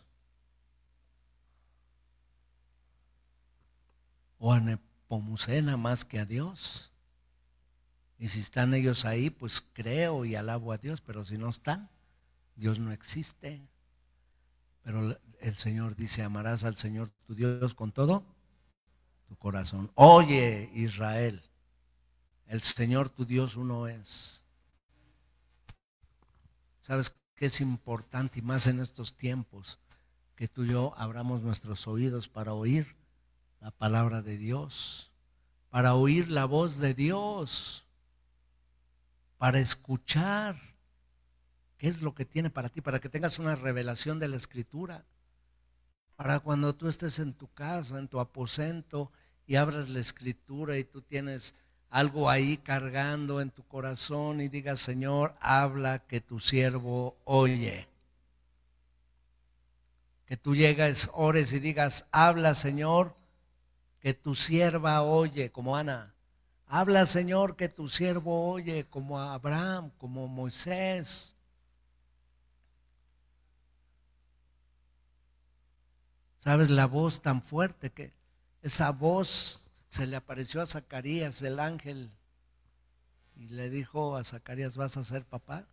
[SPEAKER 1] o a Nepomucena más que a Dios. Y si están ellos ahí, pues creo y alabo a Dios, pero si no están, Dios no existe. Pero el Señor dice: amarás al Señor tu Dios con todo tu corazón. Oye, Israel, el Señor tu Dios uno es. ¿Sabes qué es importante, y más en estos tiempos? Que tú y yo abramos nuestros oídos para oír la palabra de Dios, para oír la voz de Dios, para escuchar qué es lo que tiene para ti, para que tengas una revelación de la Escritura, para cuando tú estés en tu casa, en tu aposento, y abras la Escritura y tú tienes algo ahí cargando en tu corazón y digas: Señor, habla, que tu siervo oye. Que tú llegues, ores y digas, habla Señor, que tu sierva oye, como Ana. Habla Señor, que tu siervo oye, como a Abraham, como Moisés. ¿Sabes? La voz tan fuerte que esa voz se le apareció a Zacarías, el ángel, y le dijo a Zacarías, ¿vas a ser papá?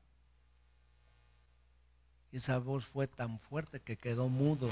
[SPEAKER 1] Y esa voz fue tan fuerte que quedó mudo.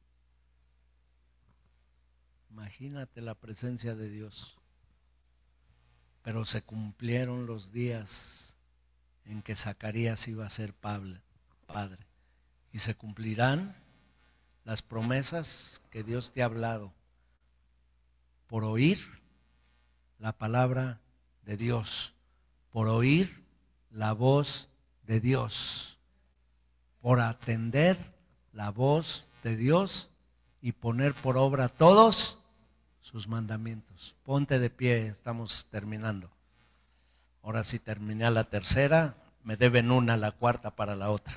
[SPEAKER 1] Imagínate la presencia de Dios. Pero se cumplieron los días en que Zacarías iba a ser padre. Y se cumplirán las promesas que Dios te ha hablado por oír la palabra de Dios, por oír la voz de Dios, por atender la voz de Dios y poner por obra todos sus mandamientos. Ponte de pie, estamos terminando. Ahora sí terminé la tercera, me deben una, la cuarta para la otra.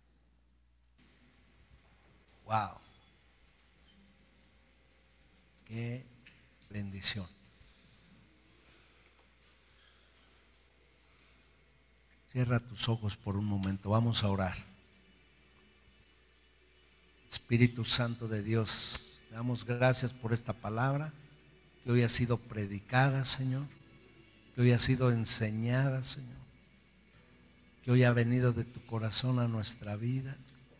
[SPEAKER 1] Wow. Qué bendición. Cierra tus ojos por un momento, vamos a orar. Espíritu Santo de Dios, te damos gracias por esta palabra que hoy ha sido predicada, Señor, que hoy ha sido enseñada, Señor, que hoy ha venido de tu corazón a nuestra vida.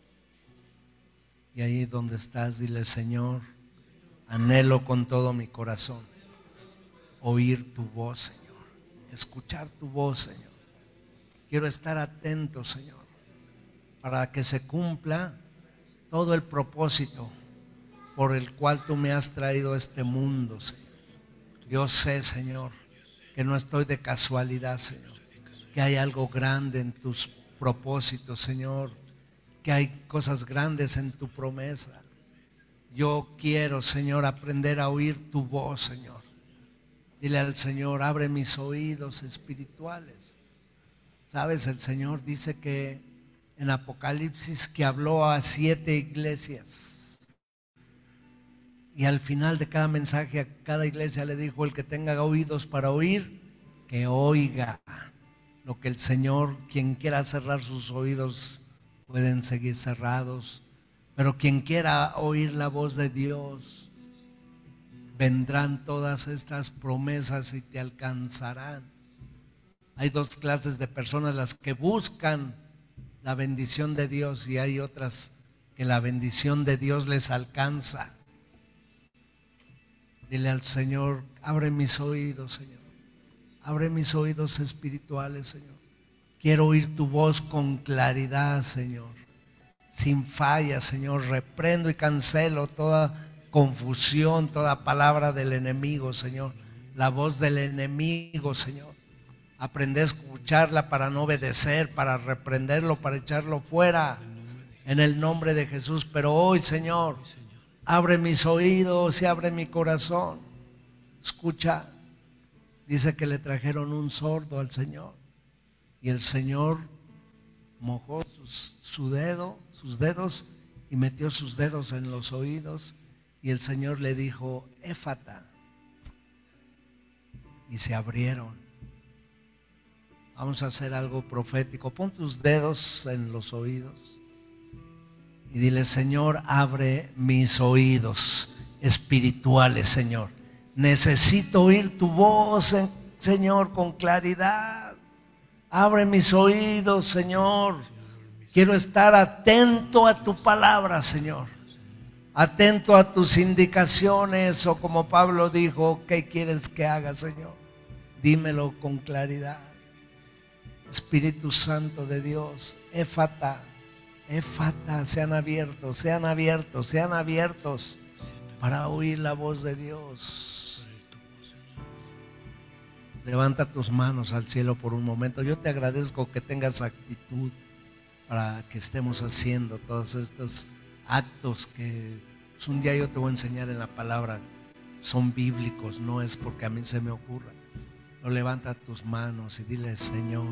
[SPEAKER 1] Y ahí donde estás, dile, Señor, anhelo con todo mi corazón oír tu voz, Señor, escuchar tu voz, Señor. Quiero estar atento, Señor, para que se cumpla todo el propósito por el cual tú me has traído a este mundo, Señor. Yo sé, Señor, que no estoy de casualidad, Señor, que hay algo grande en tus propósitos, Señor, que hay cosas grandes en tu promesa. Yo quiero, Señor, aprender a oír tu voz, Señor. Dile al Señor, abre mis oídos espirituales. Sabes, el Señor dice que en Apocalipsis que habló a 7 iglesias. Y al final de cada mensaje a cada iglesia le dijo, el que tenga oídos para oír, que oiga. Lo que el Señor, quien quiera cerrar sus oídos, pueden seguir cerrados. Pero quien quiera oír la voz de Dios, vendrán todas estas promesas y te alcanzarán. Hay dos clases de personas, las que buscan la bendición de Dios y hay otras que la bendición de Dios les alcanza. Dile al Señor, abre mis oídos, Señor. Abre mis oídos espirituales, Señor. Quiero oír tu voz con claridad, Señor. Sin falla, Señor. Reprendo y cancelo toda confusión, toda palabra del enemigo, Señor. La voz del enemigo, Señor. Aprende a escucharla para no obedecer, para reprenderlo, para echarlo fuera. En el nombre de Jesús. Pero hoy, Señor, abre mis oídos y abre mi corazón. Escucha. Dice que le trajeron un sordo al Señor. Y el Señor mojó sus dedos y metió sus dedos en los oídos. Y el Señor le dijo, Éfata. Y se abrieron. Vamos a hacer algo profético. Pon tus dedos en los oídos y dile, Señor, abre mis oídos espirituales, Señor. Necesito oír tu voz, Señor, con claridad. Abre mis oídos, Señor. Quiero estar atento a tu palabra, Señor. Atento a tus indicaciones, o como Pablo dijo, ¿qué quieres que haga, Señor? Dímelo con claridad. Espíritu Santo de Dios, Éfata, Éfata, sean abiertos para oír la voz de Dios. Levanta tus manos al cielo por un momento. Yo te agradezco que tengas actitud para que estemos haciendo todos estos actos que pues, un día yo te voy a enseñar en la palabra. Son bíblicos, no es porque a mí se me ocurra. Lo levanta tus manos y dile, Señor,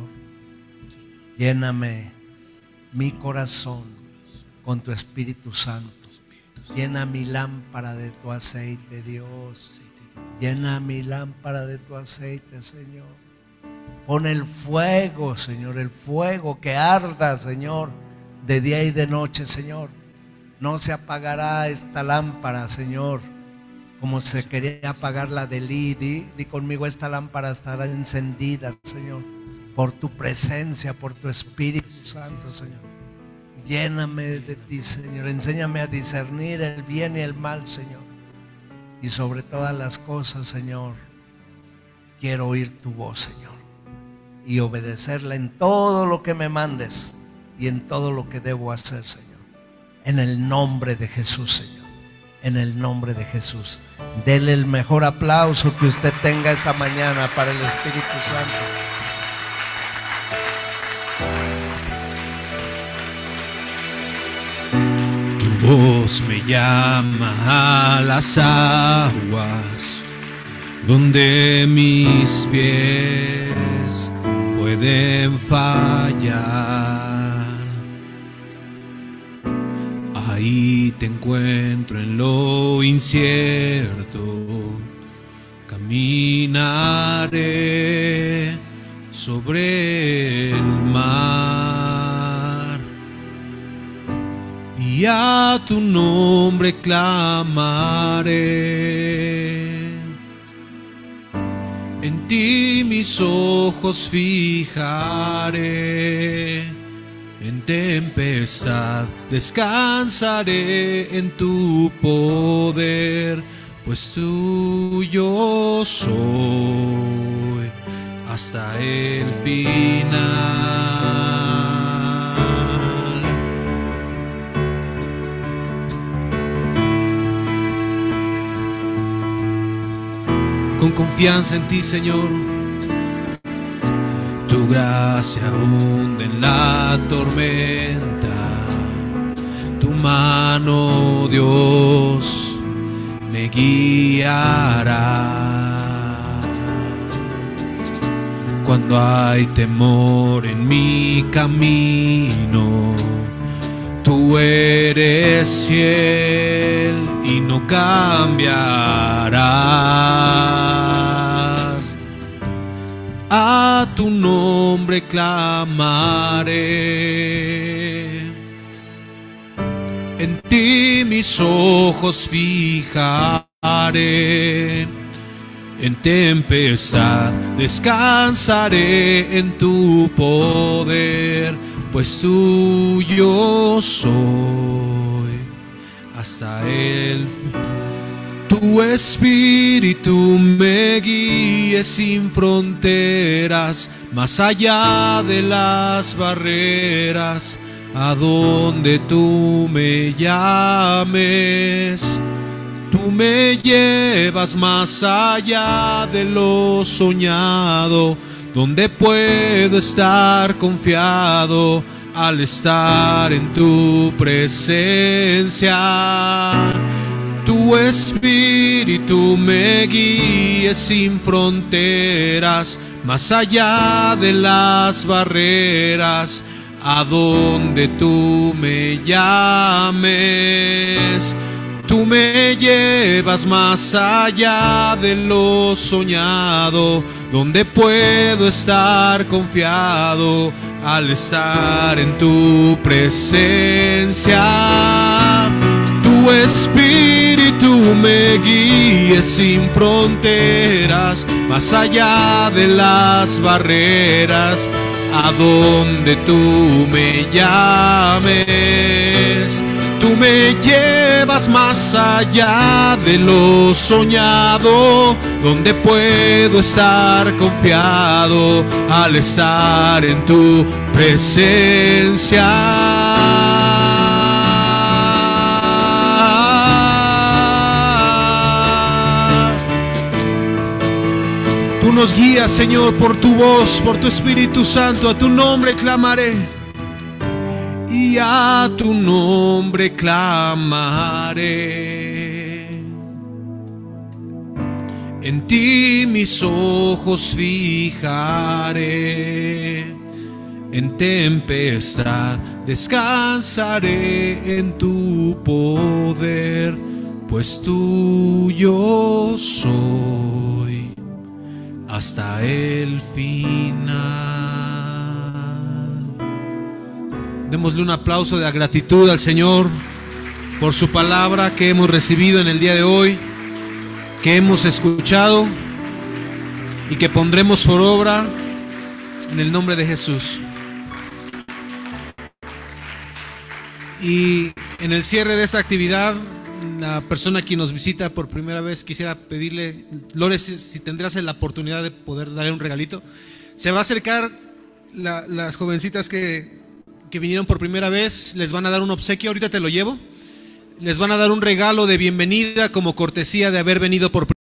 [SPEAKER 1] lléname mi corazón con tu Espíritu Santo. Llena mi lámpara de tu aceite, Dios. Llena mi lámpara de tu aceite, Señor. Pon el fuego, Señor, el fuego que arda, Señor, de día y de noche, Señor. No se apagará esta lámpara, Señor, como se quería apagar la de Elí. Di conmigo, esta lámpara estará encendida, Señor, por tu presencia, por tu Espíritu Santo, Señor. Lléname de ti, Señor. Enséñame a discernir el bien y el mal, Señor. Y sobre todas las cosas, Señor, quiero oír tu voz, Señor, y obedecerla en todo lo que me mandes y en todo lo que debo hacer, Señor. En el nombre de Jesús, Señor. En el nombre de Jesús. Dele el mejor aplauso que usted tenga esta mañana para el Espíritu Santo.
[SPEAKER 2] Tu voz me llama a las aguas, donde mis pies pueden fallar. Ahí te encuentro en lo incierto, caminaré sobre el mar y a tu nombre clamaré. En ti mis ojos fijaré, en tempestad descansaré en tu poder, pues tuyo soy hasta el final. Con confianza en ti, Señor, tu gracia abunda en la tormenta, tu mano, Dios, me guiará. Cuando hay temor en mi camino, tú eres fiel y no cambiarás. A tu nombre clamaré, en ti mis ojos fijaré, en tempestad descansaré en tu poder, pues tuyo soy hasta el tu espíritu me guíe sin fronteras, más allá de las barreras, a donde tú me llames. Tú me llevas más allá de lo soñado, donde puedo estar confiado al estar en tu presencia. Tu espíritu me guíe sin fronteras, más allá de las barreras, a donde tú me llames. Tú me llevas más allá de lo soñado, donde puedo estar confiado al estar en tu presencia. Tu espíritu me guíe sin fronteras, más allá de las barreras, a donde tú me llames. Tú me llevas más allá de lo soñado, donde puedo estar confiado al estar en tu presencia. Tú nos guías, Señor, por tu voz, por tu Espíritu Santo. A tu nombre clamaré y a tu nombre clamaré. En ti mis ojos fijaré, En tempestad descansaré en tu poder, pues tuyo soy hasta el final. Démosle un aplauso de gratitud al Señor por su palabra que hemos recibido en el día de hoy, que hemos escuchado y que pondremos por obra en el nombre de Jesús. Y en el cierre de esta actividad, la persona que nos visita por primera vez, quisiera pedirle, Lore, si tendrás la oportunidad de poder darle un regalito. Se va a acercar las jovencitas que vinieron por primera vez, les van a dar un obsequio, ahorita te lo llevo. Les van a dar un regalo de bienvenida como cortesía de haber venido por primera vez.